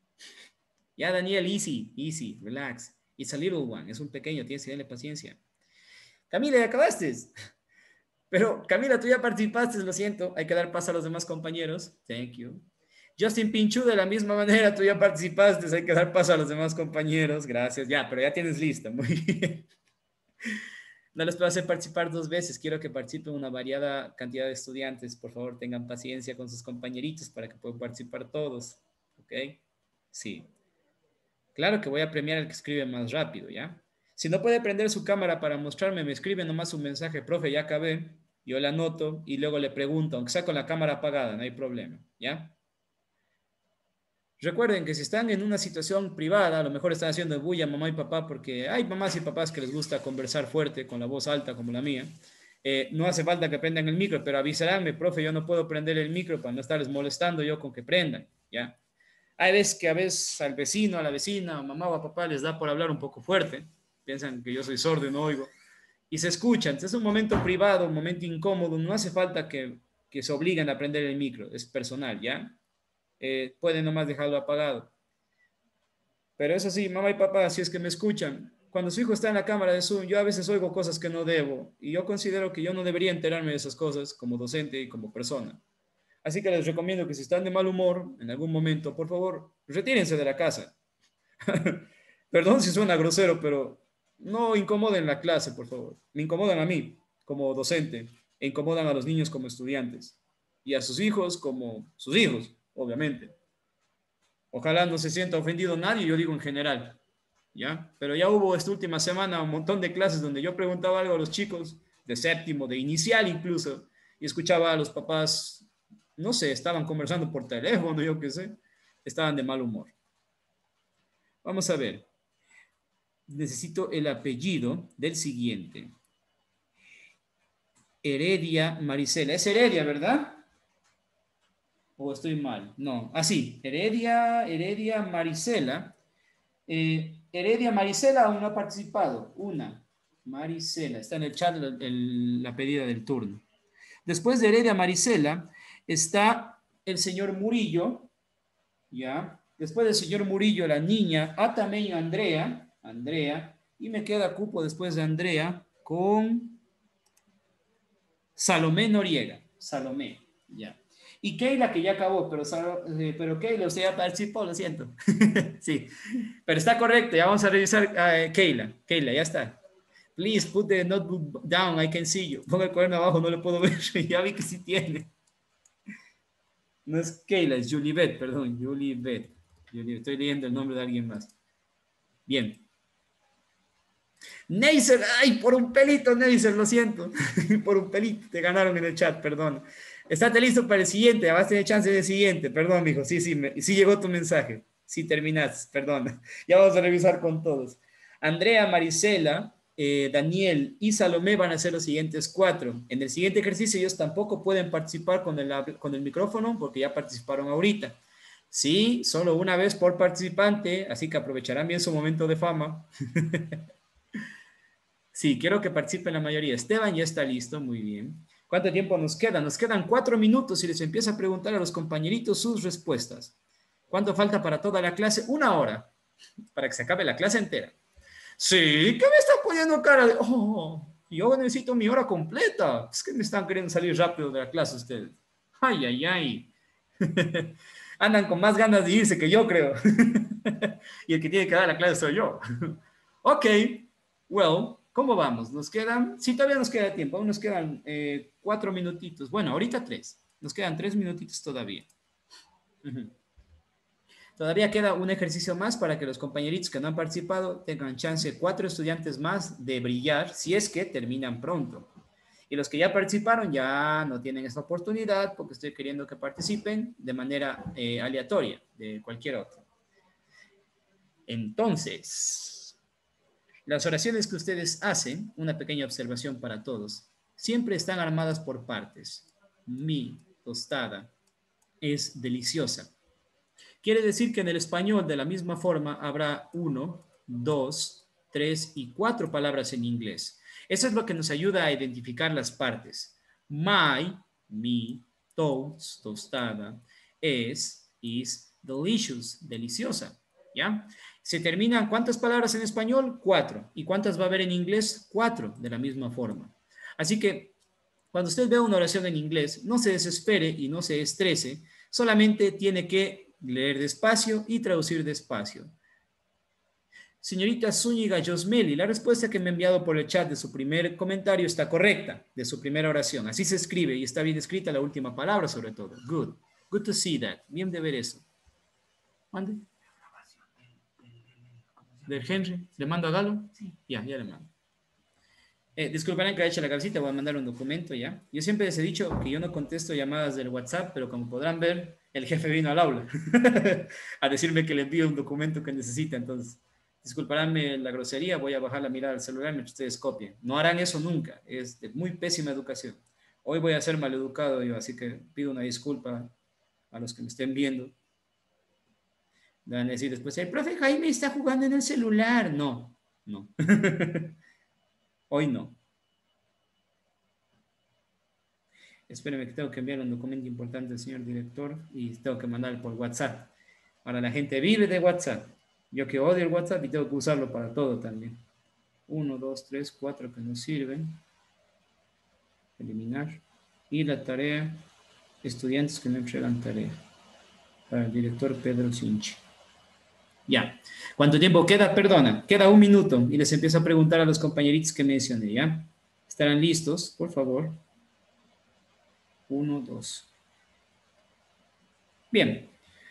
Ya, Daniel, easy, relax. It's a little one, es un pequeño, tienes que darle paciencia. Camila, ya acabaste. Pero, Camila, tú ya participaste, lo siento. Hay que dar paso a los demás compañeros. Thank you. Justin Pinchu, de la misma manera, tú ya participaste, hay que dar paso a los demás compañeros. Gracias. Ya, pero ya tienes lista. Muy bien. No les puedo hacer participar dos veces. Quiero que participen una variada cantidad de estudiantes. Por favor, tengan paciencia con sus compañeritos para que puedan participar todos. ¿Ok? Sí. Claro que voy a premiar al que escribe más rápido, ¿ya? Si no puede prender su cámara para mostrarme, me escribe nomás un mensaje, profe, ya acabé, yo le anoto y luego le pregunto, aunque sea con la cámara apagada, no hay problema, ¿ya? Recuerden que si están en una situación privada, a lo mejor están haciendo bulla mamá y papá porque hay mamás y papás que les gusta conversar fuerte con la voz alta como la mía. No hace falta que prendan el micro, pero avisaránme, profe, yo no puedo prender el micro para no estarles molestando yo con que prendan, ¿ya? Hay veces que a veces al vecino, a la vecina, a mamá o a papá les da por hablar un poco fuerte, piensan que yo soy sordo y no oigo, y se escuchan. Es un momento privado, un momento incómodo, no hace falta que se obliguen a prender el micro, es personal, ¿ya? Pueden nomás dejarlo apagado. Pero eso sí, mamá y papá, si es que me escuchan, cuando su hijo está en la cámara de Zoom, yo a veces oigo cosas que no debo, y yo considero que yo no debería enterarme de esas cosas como docente y como persona. Así que les recomiendo que si están de mal humor en algún momento, por favor, retírense de la casa. Perdón si suena grosero, pero no incomoden la clase, por favor. Me incomodan a mí como docente e incomodan a los niños como estudiantes y a sus hijos como sus hijos, obviamente. Ojalá no se sienta ofendido nadie, yo digo en general, ¿ya? Pero ya hubo esta última semana un montón de clases donde yo preguntaba algo a los chicos de séptimo, de inicial incluso, y escuchaba a los papás, no sé, estaban conversando por teléfono, yo qué sé, estaban de mal humor. Vamos a ver. Necesito el apellido del siguiente. Heredia Marisela. Es Heredia, ¿verdad? ¿O estoy mal? No. Sí. Heredia Marisela. Heredia Marisela aún no ha participado. Una. Marisela. Está en el chat la pedida del turno. Después de Heredia Marisela está el señor Murillo. ¿Ya? Después del señor Murillo, la niña Atameño Andrea, y me queda cupo después de Andrea con Salomé Noriega. Salomé. Ya. Y Keila, que ya acabó, pero Keila, usted ya participó, lo siento. Sí, pero está correcto, ya vamos a revisar. Keila, ya está. Please put the notebook down, I can see you. Ponga el cuaderno abajo, no lo puedo ver. Ya vi que sí tiene. No es Keila, es Julibet, perdón, Julibet. Estoy leyendo el nombre de alguien más. Bien. Neisser, ay, por un pelito, Neisser, lo siento. Por un pelito, te ganaron en el chat, perdón. Estate listo para el siguiente, ya vas a tener chance de siguiente. Perdón, mijo, sí llegó tu mensaje. Sí terminás, perdón. Ya vamos a revisar con todos. Andrea, Marisela, Daniel y Salomé van a ser los siguientes 4. En el siguiente ejercicio ellos tampoco pueden participar con el micrófono porque ya participaron ahorita. Sí, solo una vez por participante, así que aprovecharán bien su momento de fama. Sí, quiero que participen la mayoría. Esteban ya está listo, muy bien. ¿Cuánto tiempo nos queda? Nos quedan 4 minutos y les empieza a preguntar a los compañeritos sus respuestas. ¿Cuánto falta para toda la clase? 1 hora, para que se acabe la clase entera. Sí, ¿qué me están poniendo cara de... Oh, yo necesito mi hora completa. Es que me están queriendo salir rápido de la clase ustedes. Ay, ay, ay. Andan con más ganas de irse que yo, creo. Y el que tiene que dar la clase soy yo. Ok, well, ¿cómo vamos? Nos quedan, sí, todavía nos queda tiempo, aún nos quedan 4 minutitos. Bueno, ahorita 3. Nos quedan 3 minutitos todavía. Todavía queda un ejercicio más para que los compañeritos que no han participado tengan chance, 4 estudiantes más, de brillar si es que terminan pronto. Y los que ya participaron ya no tienen esta oportunidad porque estoy queriendo que participen de manera aleatoria, de cualquier otro. Entonces, las oraciones que ustedes hacen, una pequeña observación para todos, siempre están armadas por partes. Mi tostada es deliciosa. Quiere decir que en el español de la misma forma habrá 1, 2, 3 y 4 palabras en inglés. Eso es lo que nos ayuda a identificar las partes. My, mi, toast, tostada, is delicious, deliciosa. ¿Ya? Se terminan, ¿cuántas palabras en español? 4. ¿Y cuántas va a haber en inglés? 4, de la misma forma. Así que, cuando usted vea una oración en inglés, no se desespere y no se estrese, solamente tiene que leer despacio y traducir despacio. Señorita Zúñiga Josmeli, la respuesta que me ha enviado por el chat de su primer comentario está correcta, de su primera oración. Así se escribe y está bien escrita la última palabra sobre todo. Good. Good to see that. Bien de ver eso. ¿Mande? ¿Del Henry? ¿Le mando a Galo? Sí. Ya le mando. Disculparán que haya hecho la cabecita, voy a mandar un documento ya. Yo siempre les he dicho que yo no contesto llamadas del WhatsApp, pero como podrán ver, el jefe vino al aula a decirme que le envío un documento que necesita. Entonces, disculparánme la grosería, voy a bajar la mirada al celular mientras ustedes copien. No harán eso nunca, es de muy pésima educación. Hoy voy a ser maleducado yo, así que pido una disculpa a los que me estén viendo. Van a decir después, el profe Jaime está jugando en el celular. No. Hoy no. Espérenme que tengo que enviar un documento importante al señor director y tengo que mandar por WhatsApp. Ahora la gente vive de WhatsApp. Yo que odio el WhatsApp y tengo que usarlo para todo también. 1, 2, 3, 4 que nos sirven. Eliminar. Y la tarea, estudiantes que no entregan tarea. Para el director Pedro Sinchi. Ya. ¿Cuánto tiempo queda? Perdona, queda 1 minuto y les empiezo a preguntar a los compañeritos que mencioné, ¿ya? ¿Estarán listos? Por favor. 1, 2. Bien.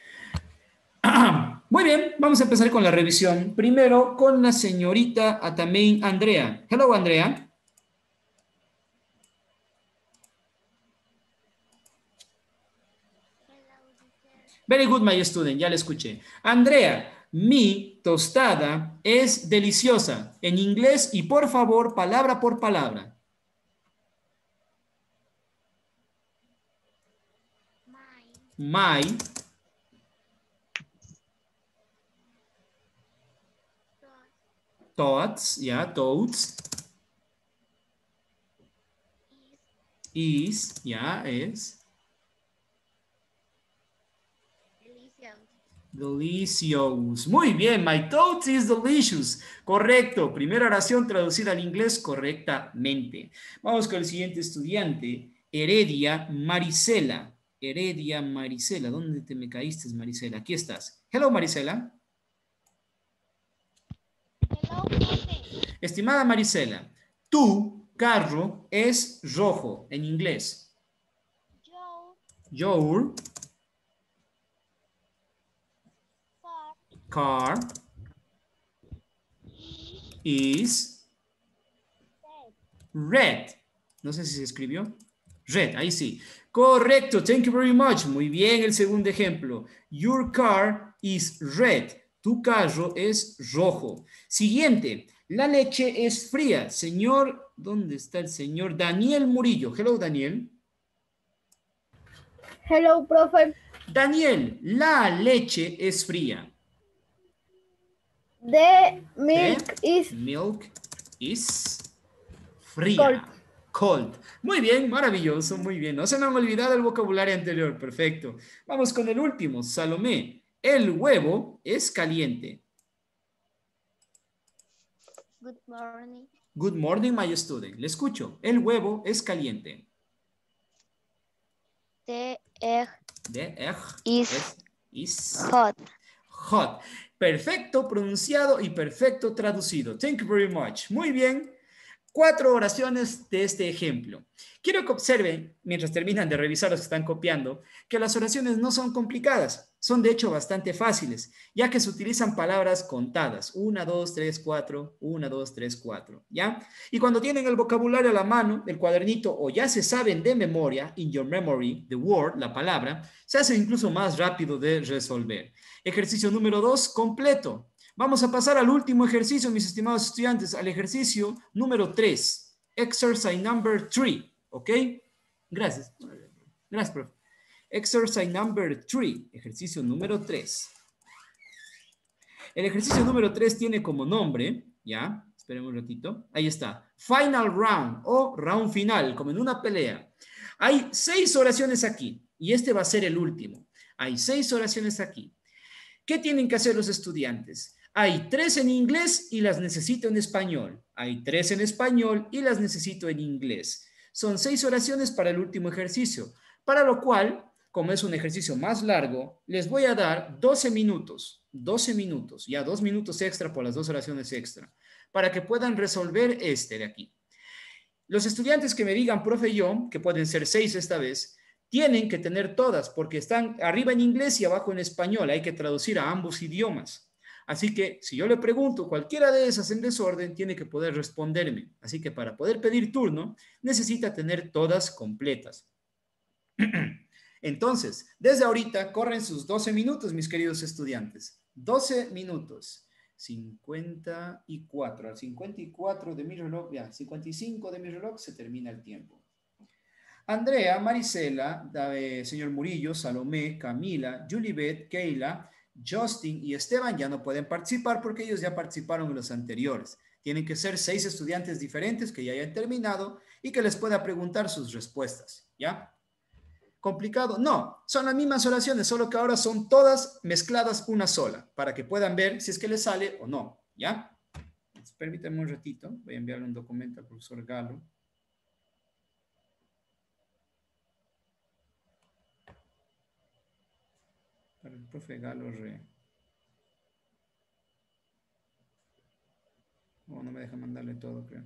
Muy bien, vamos a empezar con la revisión. Primero con la señorita Atamein Andrea. Hello, Andrea. Very good, my student, ya la escuché. Andrea, mi tostada es deliciosa. En inglés y por favor, palabra por palabra. My thoughts, yeah, thoughts. Is, yeah, es. Delicious. Muy bien, my thoughts is delicious. Correcto. Primera oración traducida al inglés correctamente. Vamos con el siguiente estudiante. Heredia Marisela. Heredia Marisela. ¿Dónde te me caíste, Marisela? Aquí estás. Hello, Marisela. Hello, profe. Estimada Marisela, tu carro es rojo en inglés. Joe, Your car, car is red. red. No sé si se escribió. Red, ahí sí. Correcto, thank you very much. Muy bien el segundo ejemplo. Your car is red. Tu carro es rojo. Siguiente, la leche es fría. Señor, ¿dónde está el señor? Daniel Murillo. Hello, Daniel. Hello, profe. Daniel, la leche es fría. The The milk is milk is cold. fría. Cold. Muy bien, maravilloso, muy bien. No se me han olvidado el vocabulario anterior. Perfecto. Vamos con el último. Salomé. El huevo es caliente. Good morning. Good morning, my student. Le escucho. El huevo es caliente. The egg The egg is is hot. hot. Perfecto pronunciado y perfecto traducido. Thank you very much. Muy bien. 4 oraciones de este ejemplo. Quiero que observen, mientras terminan de revisar los que están copiando, que las oraciones no son complicadas, son de hecho bastante fáciles, ya que se utilizan palabras contadas, 1, 2, 3, 4, 1, 2, 3, 4, ¿ya? Y cuando tienen el vocabulario a la mano, el cuadernito, o ya se saben de memoria, in your memory, the word, la palabra, se hace incluso más rápido de resolver. Ejercicio número 2, completo. Vamos a pasar al último ejercicio, mis estimados estudiantes, al ejercicio número 3. Exercise number 3. ¿Ok? Gracias. Gracias, profe. Exercise number 3. Ejercicio número 3. El ejercicio número 3 tiene como nombre, ¿ya? Esperemos un ratito. Ahí está. Final round o round final, como en una pelea. Hay 6 oraciones aquí y este va a ser el último. Hay 6 oraciones aquí. ¿Qué tienen que hacer los estudiantes? Hay 3 en inglés y las necesito en español. Hay 3 en español y las necesito en inglés. Son 6 oraciones para el último ejercicio, para lo cual, como es un ejercicio más largo, les voy a dar 12 minutos. 12 minutos, ya 2 minutos extra por las 2 oraciones extra, para que puedan resolver este de aquí. Los estudiantes que me digan, profe, yo, que pueden ser 6 esta vez, tienen que tener todas, porque están arriba en inglés y abajo en español. Hay que traducir a ambos idiomas. Así que si yo le pregunto cualquiera de esas en desorden, tiene que poder responderme. Así que para poder pedir turno, necesita tener todas completas. Entonces, desde ahorita corren sus 12 minutos, mis queridos estudiantes. 12 minutos. 54. Al 54 de mi reloj, ya, 55 de mi reloj se termina el tiempo. Andrea, Marisela, señor Murillo, Salomé, Camila, Julibet, Keila, Justin y Esteban ya no pueden participar porque ellos ya participaron en los anteriores. Tienen que ser 6 estudiantes diferentes que ya hayan terminado y que les pueda preguntar sus respuestas, ¿ya? ¿Complicado? No, son las mismas oraciones, solo que ahora son todas mezcladas una sola, para que puedan ver si es que les sale o no, ¿ya? Permítanme un ratito, voy a enviarle un documento al profesor Galo. Para el profe Galo Oh, no me deja mandarle todo, creo.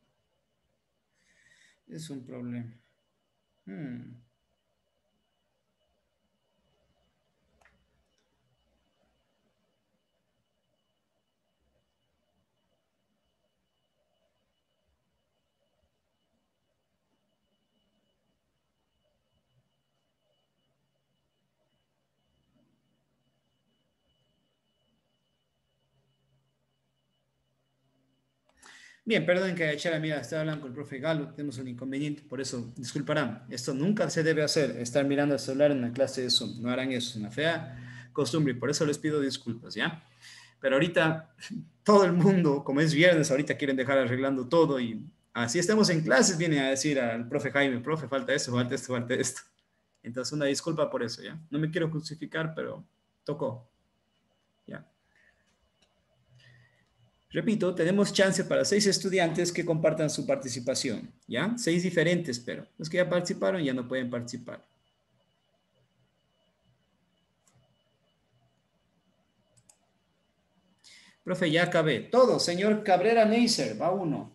Es un problema. Bien, perdón que echara, mira, estaba hablando con el profe Galo, tenemos un inconveniente, por eso disculparán. Esto nunca se debe hacer, estar mirando el celular en una clase de Zoom. No harán eso, es una fea costumbre y por eso les pido disculpas, ¿ya? Pero ahorita todo el mundo, como es viernes, ahorita quieren dejar arreglando todo y así estamos en clases, viene a decir al profe Jaime, profe, falta esto, falta esto, falta esto. Entonces, una disculpa por eso, ¿ya? No me quiero justificar, pero tocó, ¿ya? Repito, tenemos chance para 6 estudiantes que compartan su participación, ¿ya? 6 diferentes, pero los que ya participaron ya no pueden participar. Profe, ya acabé. Todo, señor Cabrera Neisser, va uno.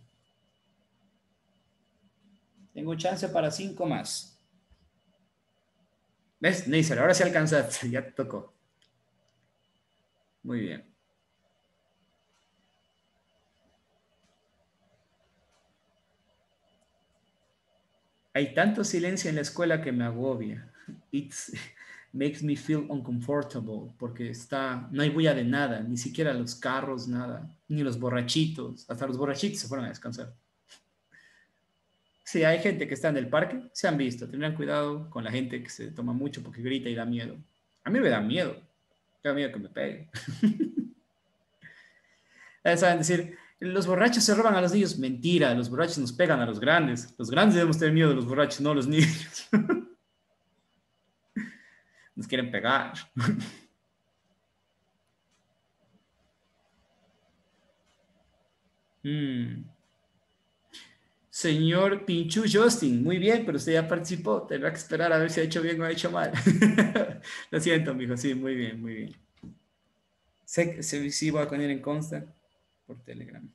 Tengo chance para 5 más. ¿Ves, Neisser? Ahora sí alcanzaste, ya te tocó. Muy bien. Hay tanto silencio en la escuela que me agobia. It makes me feel uncomfortable porque no hay bulla de nada, ni siquiera los carros, nada, ni los borrachitos. Hasta los borrachitos se fueron a descansar. Sí, hay gente que está en el parque, se han visto. Tendrán cuidado con la gente que se toma mucho porque grita y da miedo. A mí me da miedo. Me da miedo que me pegue. Saben decir, los borrachos se roban a los niños. Mentira, los borrachos nos pegan a los grandes. Los grandes debemos tener miedo de los borrachos, no los niños. Nos quieren pegar. Señor Pinchu Justin, muy bien, pero usted ya participó. Tendrá que esperar a ver si ha hecho bien o ha hecho mal. Lo siento, mijo. Sí, muy bien, muy bien. Sé que sí voy a poner en consta por Telegram.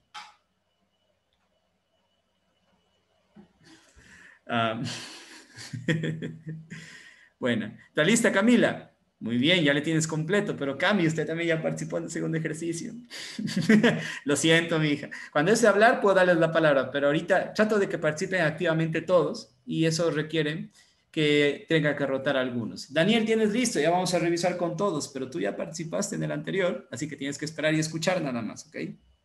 Bueno, ¿está lista, Camila? Muy bien, ya le tienes completo, pero Cami, usted también ya participó en el segundo ejercicio. Lo siento, mi hija. Cuando es de hablar, puedo darles la palabra, pero ahorita trato de que participen activamente todos y eso requiere que tenga que rotar algunos. Daniel, tienes listo, ya vamos a revisar con todos, pero tú ya participaste en el anterior, así que tienes que esperar y escuchar nada más, ¿ok?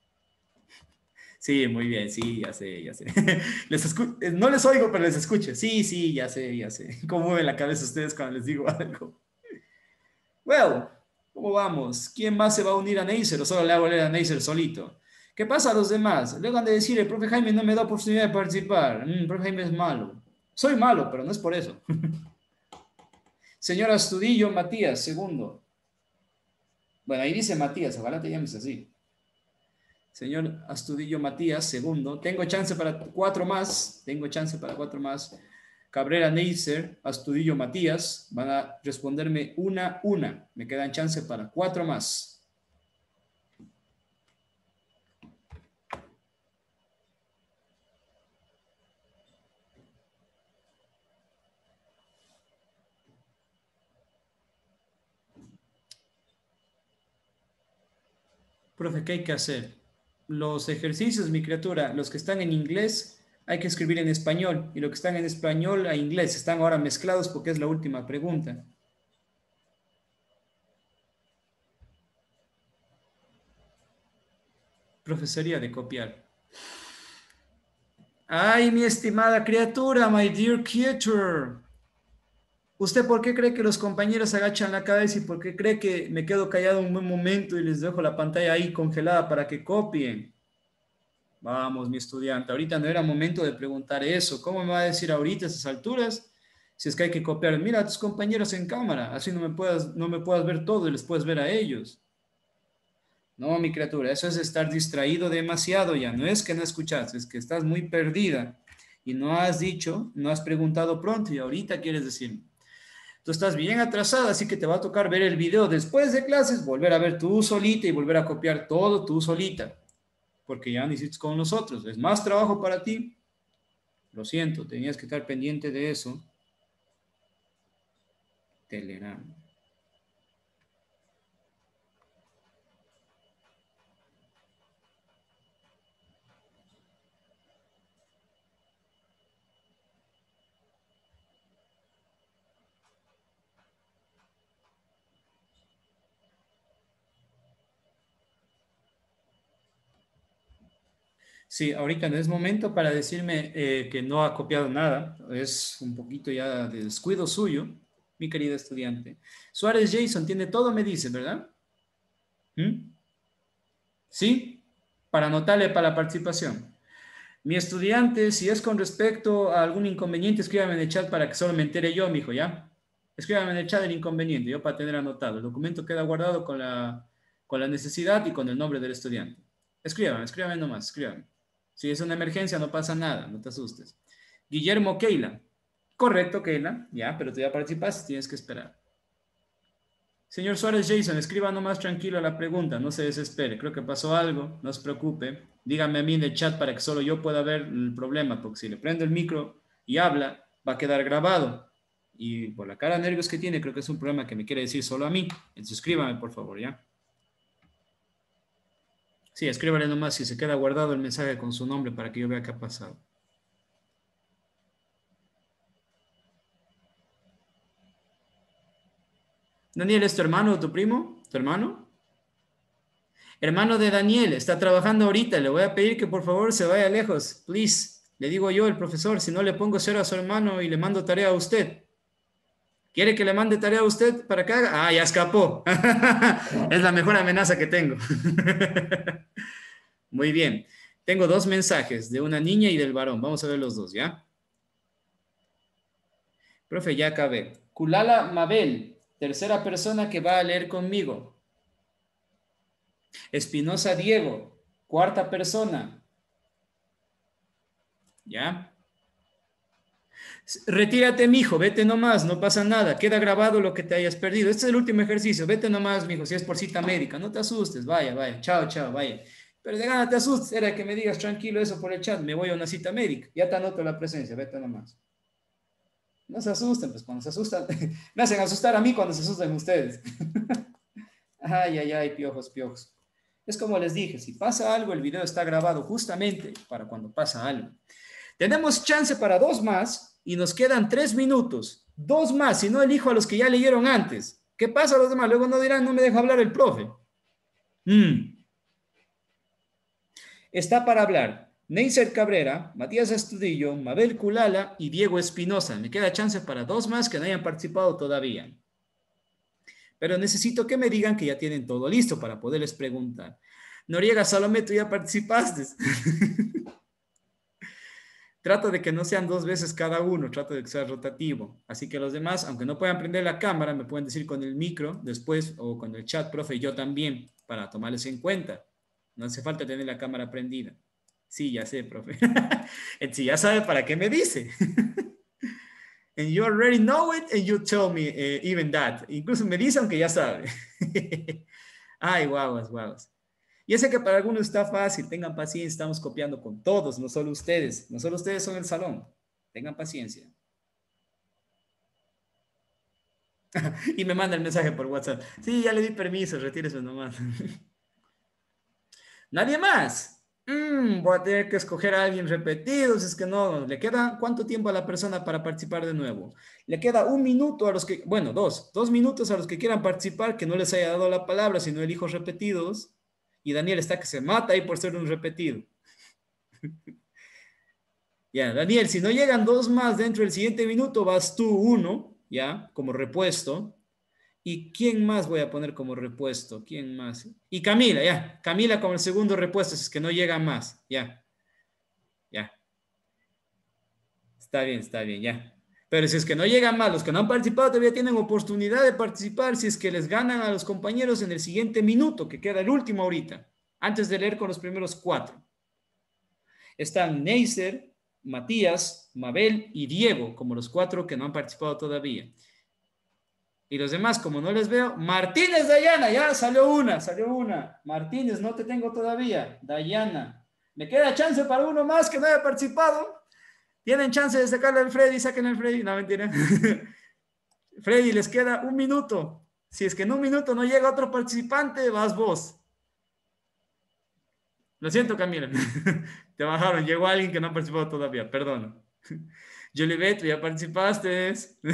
Sí, muy bien, sí, ya sé, ya sé. No les oigo, pero les escucho. Sí, sí, ya sé, ya sé. ¿Cómo mueven la cabeza ustedes cuando les digo algo? Well, ¿cómo vamos? ¿Quién más se va a unir a Neisser o solo le hago leer a Neisser solito? ¿Qué pasa a los demás? Luego han de decir, el profe Jaime no me da oportunidad de participar. El profe Jaime es malo. Soy malo, pero no es por eso. Señora Astudillo Matías, segundo. Bueno, ahí dice Matías, ojalá te llames así. Señor Astudillo Matías, segundo. Tengo chance para 4 más. Tengo chance para 4 más. Cabrera Neisser, Astudillo Matías. Van a responderme una. Me quedan chance para 4 más. Profe, ¿qué hay que hacer? Los ejercicios, mi criatura, los que están en inglés, hay que escribir en español. Y los que están en español a inglés están ahora mezclados porque es la última pregunta. Profesoría de copiar. Ay, mi estimada criatura, my dear creature. ¿Usted por qué cree que los compañeros agachan la cabeza y por qué cree que me quedo callado un buen momento y les dejo la pantalla ahí congelada para que copien? Vamos, mi estudiante, ahorita no era momento de preguntar eso. ¿Cómo me va a decir ahorita a esas alturas? Si es que hay que copiar, mira a tus compañeros en cámara, así no me puedas ver todo y les puedes ver a ellos. No, mi criatura, eso es estar distraído demasiado ya. No es que no escuchas, es que estás muy perdida y no has dicho, no has preguntado pronto y ahorita quieres decirme. Tú estás bien atrasada, así que te va a tocar ver el video después de clases, volver a ver tú solita y volver a copiar todo tú solita, porque ya no hiciste con nosotros. Es más trabajo para ti. Lo siento, tenías que estar pendiente de eso. Telegram. Sí, ahorita no es momento para decirme que no ha copiado nada. Es un poquito ya de descuido suyo, mi querida estudiante. Suárez Jason tiene todo, me dice, ¿verdad? ¿Mm? ¿Sí? Para anotarle para la participación. Mi estudiante, si es con respecto a algún inconveniente, escríbame en el chat para que solo me entere yo, mijo, ¿ya? Escríbame en el chat el inconveniente, yo para tener anotado. El documento queda guardado con la necesidad y con el nombre del estudiante. Escríbame nomás, escríbame. Si es una emergencia, no pasa nada, no te asustes. Guillermo Keila. Correcto, Keila. Ya, pero tú ya participaste, tienes que esperar. Señor Suárez Jason, escriba nomás tranquilo la pregunta, no se desespere. Creo que pasó algo, no se preocupe. Dígame a mí en el chat para que solo yo pueda ver el problema, porque si le prendo el micro y habla, va a quedar grabado. Y por la cara de nervios que tiene, creo que es un problema que me quiere decir solo a mí. Entonces escríbame, por favor, ¿ya? Sí, escríbale nomás si se queda guardado el mensaje con su nombre para que yo vea qué ha pasado. Daniel, ¿es tu hermano o tu primo? ¿Tu hermano? Hermano de Daniel, está trabajando ahorita. Le voy a pedir que por favor se vaya lejos. Please. Le digo yo, el profesor, si no le pongo cero a su hermano y le mando tarea a usted. ¿Quiere que le mande tarea a usted para que haga? Ah, ya escapó. Es la mejor amenaza que tengo. Muy bien. Tengo dos mensajes, de una niña y del varón. Vamos a ver los dos, ¿ya? Profe, ya acabé. Kulala Mabel, tercera persona que va a leer conmigo. Espinosa Diego, cuarta persona. ¿Ya? Retírate, mijo, vete nomás, no pasa nada, queda grabado lo que te hayas perdido. Este es el último ejercicio, vete nomás, mijo, si es por cita médica, no te asustes, vaya, chao, vaya. Pero de gana te asustes, era que me digas tranquilo eso por el chat, me voy a una cita médica, ya te anoto la presencia, vete nomás. No se asusten, pues cuando se asustan, me hacen asustar a mí cuando se asustan ustedes. Ay, piojos. Es como les dije, si pasa algo, el video está grabado justamente para cuando pasa algo. Tenemos chance para dos más y nos quedan 3 minutos. Dos más, si no elijo a los que ya leyeron antes. ¿Qué pasa a los demás? Luego no dirán, no me deja hablar el profe. Está para hablar Neisser Cabrera, Matías Astudillo, Mabel Kulala y Diego Espinosa. Me queda chance para dos más que no hayan participado todavía. Pero necesito que me digan que ya tienen todo listo para poderles preguntar. Noriega Salomé, tú ya participaste. Trato de que no sean 2 veces cada uno, trato de que sea rotativo. Así que los demás, aunque no puedan prender la cámara, me pueden decir con el micro después o con el chat, profe, yo también, para tomarles en cuenta. No hace falta tener la cámara prendida. Sí, ya sé, profe. Sí, ya sabe para qué me dice. And you already know it and you tell me even that. Incluso me dice aunque ya sabe. Ay, guaguas. Y sé que para algunos está fácil, tengan paciencia, estamos copiando con todos, no solo ustedes son el salón, tengan paciencia. Y me manda el mensaje por WhatsApp, sí, ya le di permiso, retírese nomás. ¿Nadie más? Voy a tener que escoger a alguien repetido, si es que no, ¿le queda cuánto tiempo a la persona para participar de nuevo? Le queda 1 minuto a los que, bueno, 2 minutos a los que quieran participar, que no les haya dado la palabra, sino el hijos repetidos. Y Daniel está que se mata ahí por ser un repetido. Ya, Daniel, si no llegan 2 más dentro del siguiente minuto, vas tú 1, ya, como repuesto. ¿Y quién más voy a poner como repuesto? ¿Quién más? Y Camila, ya. Camila como el segundo repuesto, si es que no llega más. Ya. Está bien, ya. Pero si es que no llegan más, los que no han participado todavía tienen oportunidad de participar si es que les ganan a los compañeros en el siguiente minuto, que queda el último ahorita, antes de leer con los primeros 4. Están Neisser, Matías, Mabel y Diego, como los 4 que no han participado todavía. Y los demás, como no les veo, Martínez, Dayana, ya salió una. Martínez, no te tengo todavía. Dayana. Me queda chance para uno más que no haya participado. Tienen chance de sacarle al Freddy, saquen al Freddy. No, mentira. Freddy, les queda 1 minuto. Si es que en 1 minuto no llega otro participante, vas vos. Lo siento, Camila. Te bajaron. Llegó alguien que no ha participado todavía. Perdón. Jolivet, ya participaste.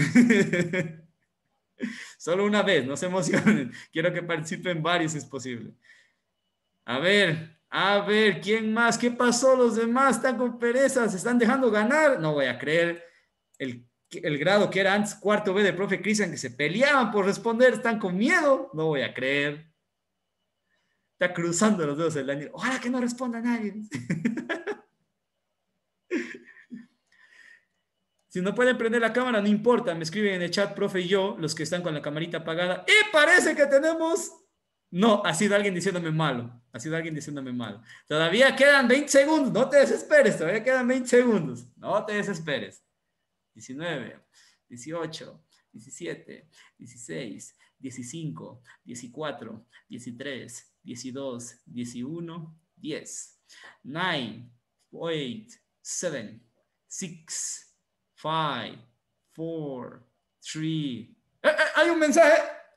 Solo una vez, no se emocionen. Quiero que participen varios si es posible. A ver, ¿quién más? ¿Qué pasó? Los demás están con pereza, se están dejando ganar. No voy a creer. El grado que era antes, cuarto B del profe Cristian, que se peleaban por responder, están con miedo. No voy a creer. Está cruzando los dedos el Daniel. Ojalá que no responda nadie. Si no pueden prender la cámara, no importa. Me escriben en el chat, profe y yo, los que están con la camarita apagada. Y parece que tenemos No, ha sido alguien diciéndome malo. Ha sido alguien diciéndome malo. Todavía quedan 20 segundos. No te desesperes. Todavía quedan 20 segundos. No te desesperes. 19, 18, 17, 16, 15, 14, 13, 12, 11, 10. 9, 8, 7, 6, 5, 4, 3. ¡Hay un mensaje!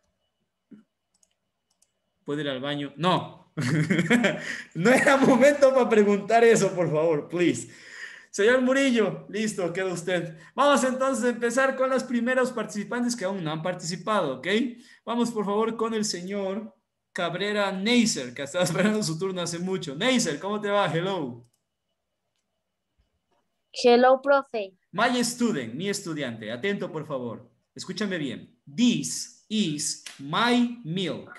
¿Puedo ir al baño? No. No era momento para preguntar eso, por favor, please. Señor Murillo, listo, queda usted. Vamos entonces a empezar con los primeros participantes que aún no han participado, ¿ok? Vamos por favor con el señor Cabrera Neisser, que ha estado esperando su turno hace mucho. Neisser, ¿cómo te va? Hello. Hello, profe. My student, mi estudiante, atento por favor. Escúchame bien. This is my milk.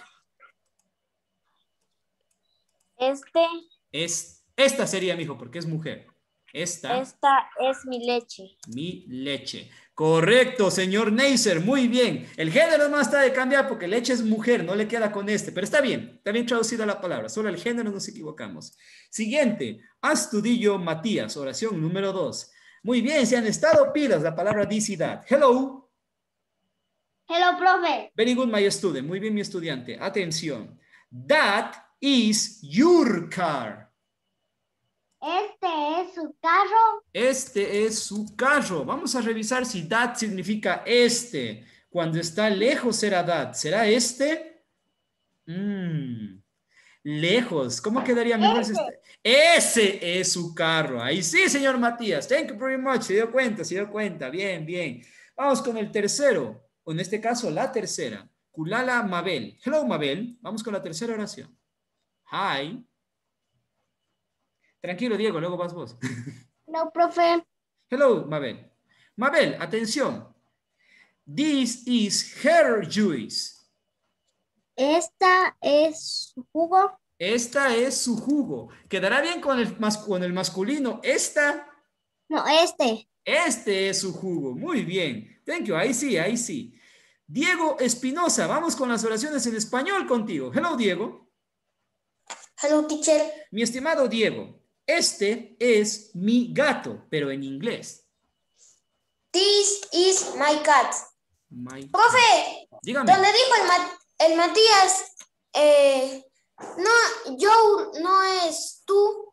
Esta sería, mijo, porque es mujer. Esta es mi leche. Mi leche. Correcto, señor Neisser. Muy bien. El género no está de cambiar porque leche es mujer, no le queda con este. Pero está bien traducida la palabra. Solo el género nos equivocamos. Siguiente. Astudillo Matías. Oración número 2. Muy bien, se han estado pilas. La palabra this y that. Hello. Hello, profe. Very good, my student. Muy bien, mi estudiante. Atención. That is your car. ¿Este es su carro? Este es su carro. Vamos a revisar si that significa este. Cuando está lejos será that. ¿Será este? Lejos. ¿Cómo quedaría mejor? Ese es su carro. Ahí sí, señor Matías. Thank you very much. Se dio cuenta, se dio cuenta. Bien, bien. Vamos con el tercero. O en este caso, la tercera. Kulala Mabel. Hello, Mabel. Vamos con la tercera oración. Hi. Tranquilo, Diego, luego vas vos. No, profe. Hello, Mabel. Mabel, atención. This is her juice. ¿Esta es su jugo? Esta es su jugo. ¿Quedará bien con el masculino? Esta. No, este. Este es su jugo. Muy bien. Thank you. Ahí sí, ahí sí. Diego Espinosa, vamos con las oraciones en español contigo. Hello, Diego. Hello, teacher. Mi estimado Diego, este es mi gato, pero en inglés. This is my cat. Profe, dígame. Donde dijo el Matías, no, yo no es tú.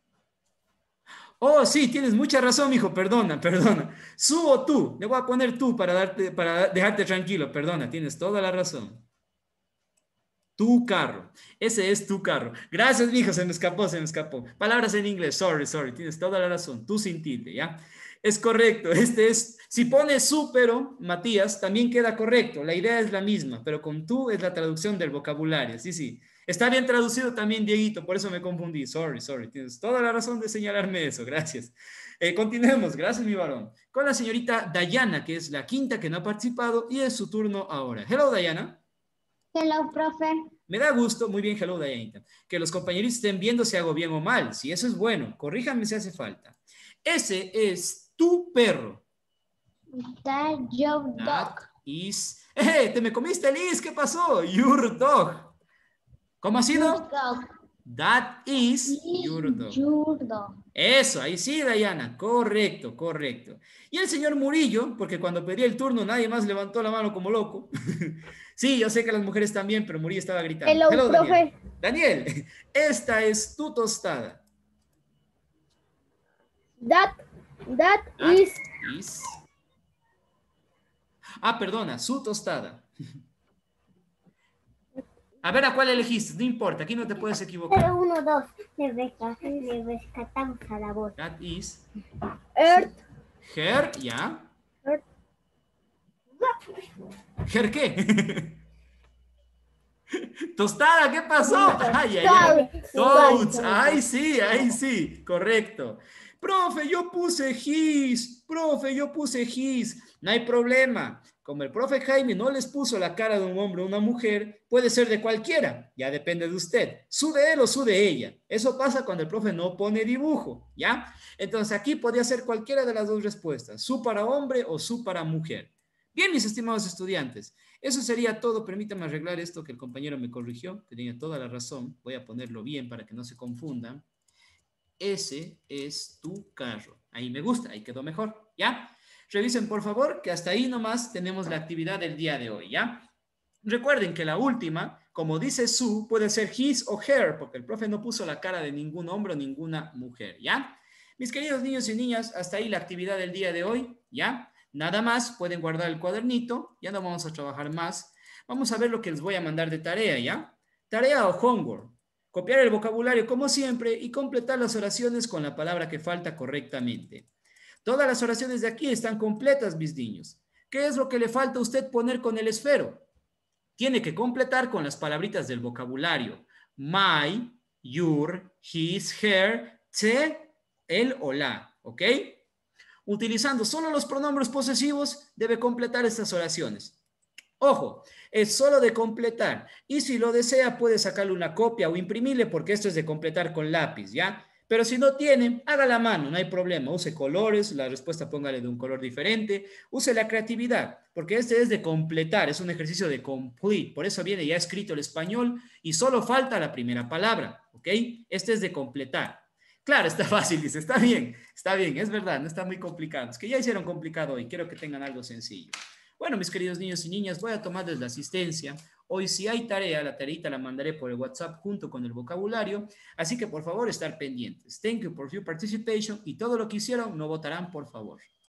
Oh, sí, tienes mucha razón, mijo, perdona. Su o tú, le voy a poner tú para dejarte tranquilo, perdona, tienes toda la razón. Tu carro, ese es tu carro. Gracias, mijo, se me escapó. Palabras en inglés, sorry, tienes toda la razón, tú sin tilde, ¿ya? Es correcto, si pones su, pero, Matías, también queda correcto, la idea es la misma, pero con tú es la traducción del vocabulario, sí. Está bien traducido también, Dieguito, por eso me confundí, sorry, tienes toda la razón de señalarme eso, gracias. Continuemos, gracias, mi varón, con la señorita Dayana, que es la quinta que no ha participado, y es su turno ahora. Hello, Dayana. Hello, profe. Me da gusto, muy bien, hello, Dayanita, que los compañeros estén viendo si hago bien o mal. Si eso es bueno, corríjanme si hace falta. Ese es tu perro. That your dog. That is... te me comiste el is, ¿qué pasó? Your dog. ¿Cómo ha sido? That is your dog. Your dog. Eso, ahí sí, Dayana, correcto. Y el señor Murillo, porque cuando pedí el turno nadie más levantó la mano como loco. Sí, yo sé que las mujeres también, pero Murillo estaba gritando. Hello, profe. Daniel, esta es tu tostada. That is... perdona, su tostada. A ver, ¿a cuál elegiste? No importa, aquí no te puedes equivocar. Pero 1, 2, le rescatamos a la voz. That is... Earth. Her, ya. Earth. ¿Her qué? Tostada, ¿qué pasó? Toads. Ahí sí, correcto. Profe, yo puse his. No hay problema. Como el profe Jaime no les puso la cara de un hombre o una mujer, puede ser de cualquiera. Ya depende de usted. Su de él o su de ella. Eso pasa cuando el profe no pone dibujo, ¿ya? Entonces aquí podría ser cualquiera de las dos respuestas. Su para hombre o su para mujer. Bien, mis estimados estudiantes, eso sería todo. Permítanme arreglar esto que el compañero me corrigió, que tenía toda la razón. Voy a ponerlo bien para que no se confundan. Ese es tu carro. Ahí me gusta, ahí quedó mejor, ¿ya? Revisen, por favor, que hasta ahí nomás tenemos la actividad del día de hoy, ¿ya? Recuerden que la última, como dice su, puede ser his o her, porque el profe no puso la cara de ningún hombre o ninguna mujer, ¿ya? Mis queridos niños y niñas, hasta ahí la actividad del día de hoy, ¿ya? Nada más, pueden guardar el cuadernito, ya no vamos a trabajar más. Vamos a ver lo que les voy a mandar de tarea, ¿ya? Tarea o homework. Copiar el vocabulario como siempre y completar las oraciones con la palabra que falta correctamente. Todas las oraciones de aquí están completas, mis niños. ¿Qué es lo que le falta a usted poner con el esfero? Tiene que completar con las palabritas del vocabulario. My, your, his, her, te, él o la. ¿Ok? Utilizando solo los pronombres posesivos, debe completar estas oraciones. Ojo, es solo de completar. Y si lo desea, puede sacarle una copia o imprimirle, porque esto es de completar con lápiz, ¿ya? Pero si no tiene, haga la mano, no hay problema. Use colores, la respuesta póngale de un color diferente. Use la creatividad, porque este es de completar, es un ejercicio de complete. Por eso viene ya escrito el español y solo falta la primera palabra, ¿ok? Este es de completar. Claro, está fácil, dice, está bien, es verdad, no está muy complicado. Es que ya hicieron complicado hoy, quiero que tengan algo sencillo. Bueno, mis queridos niños y niñas, voy a tomarles la asistencia. Hoy si hay tarea, la tareita la mandaré por el WhatsApp junto con el vocabulario, así que por favor estar pendientes. Thank you for your participation y todo lo que hicieron no votarán, por favor.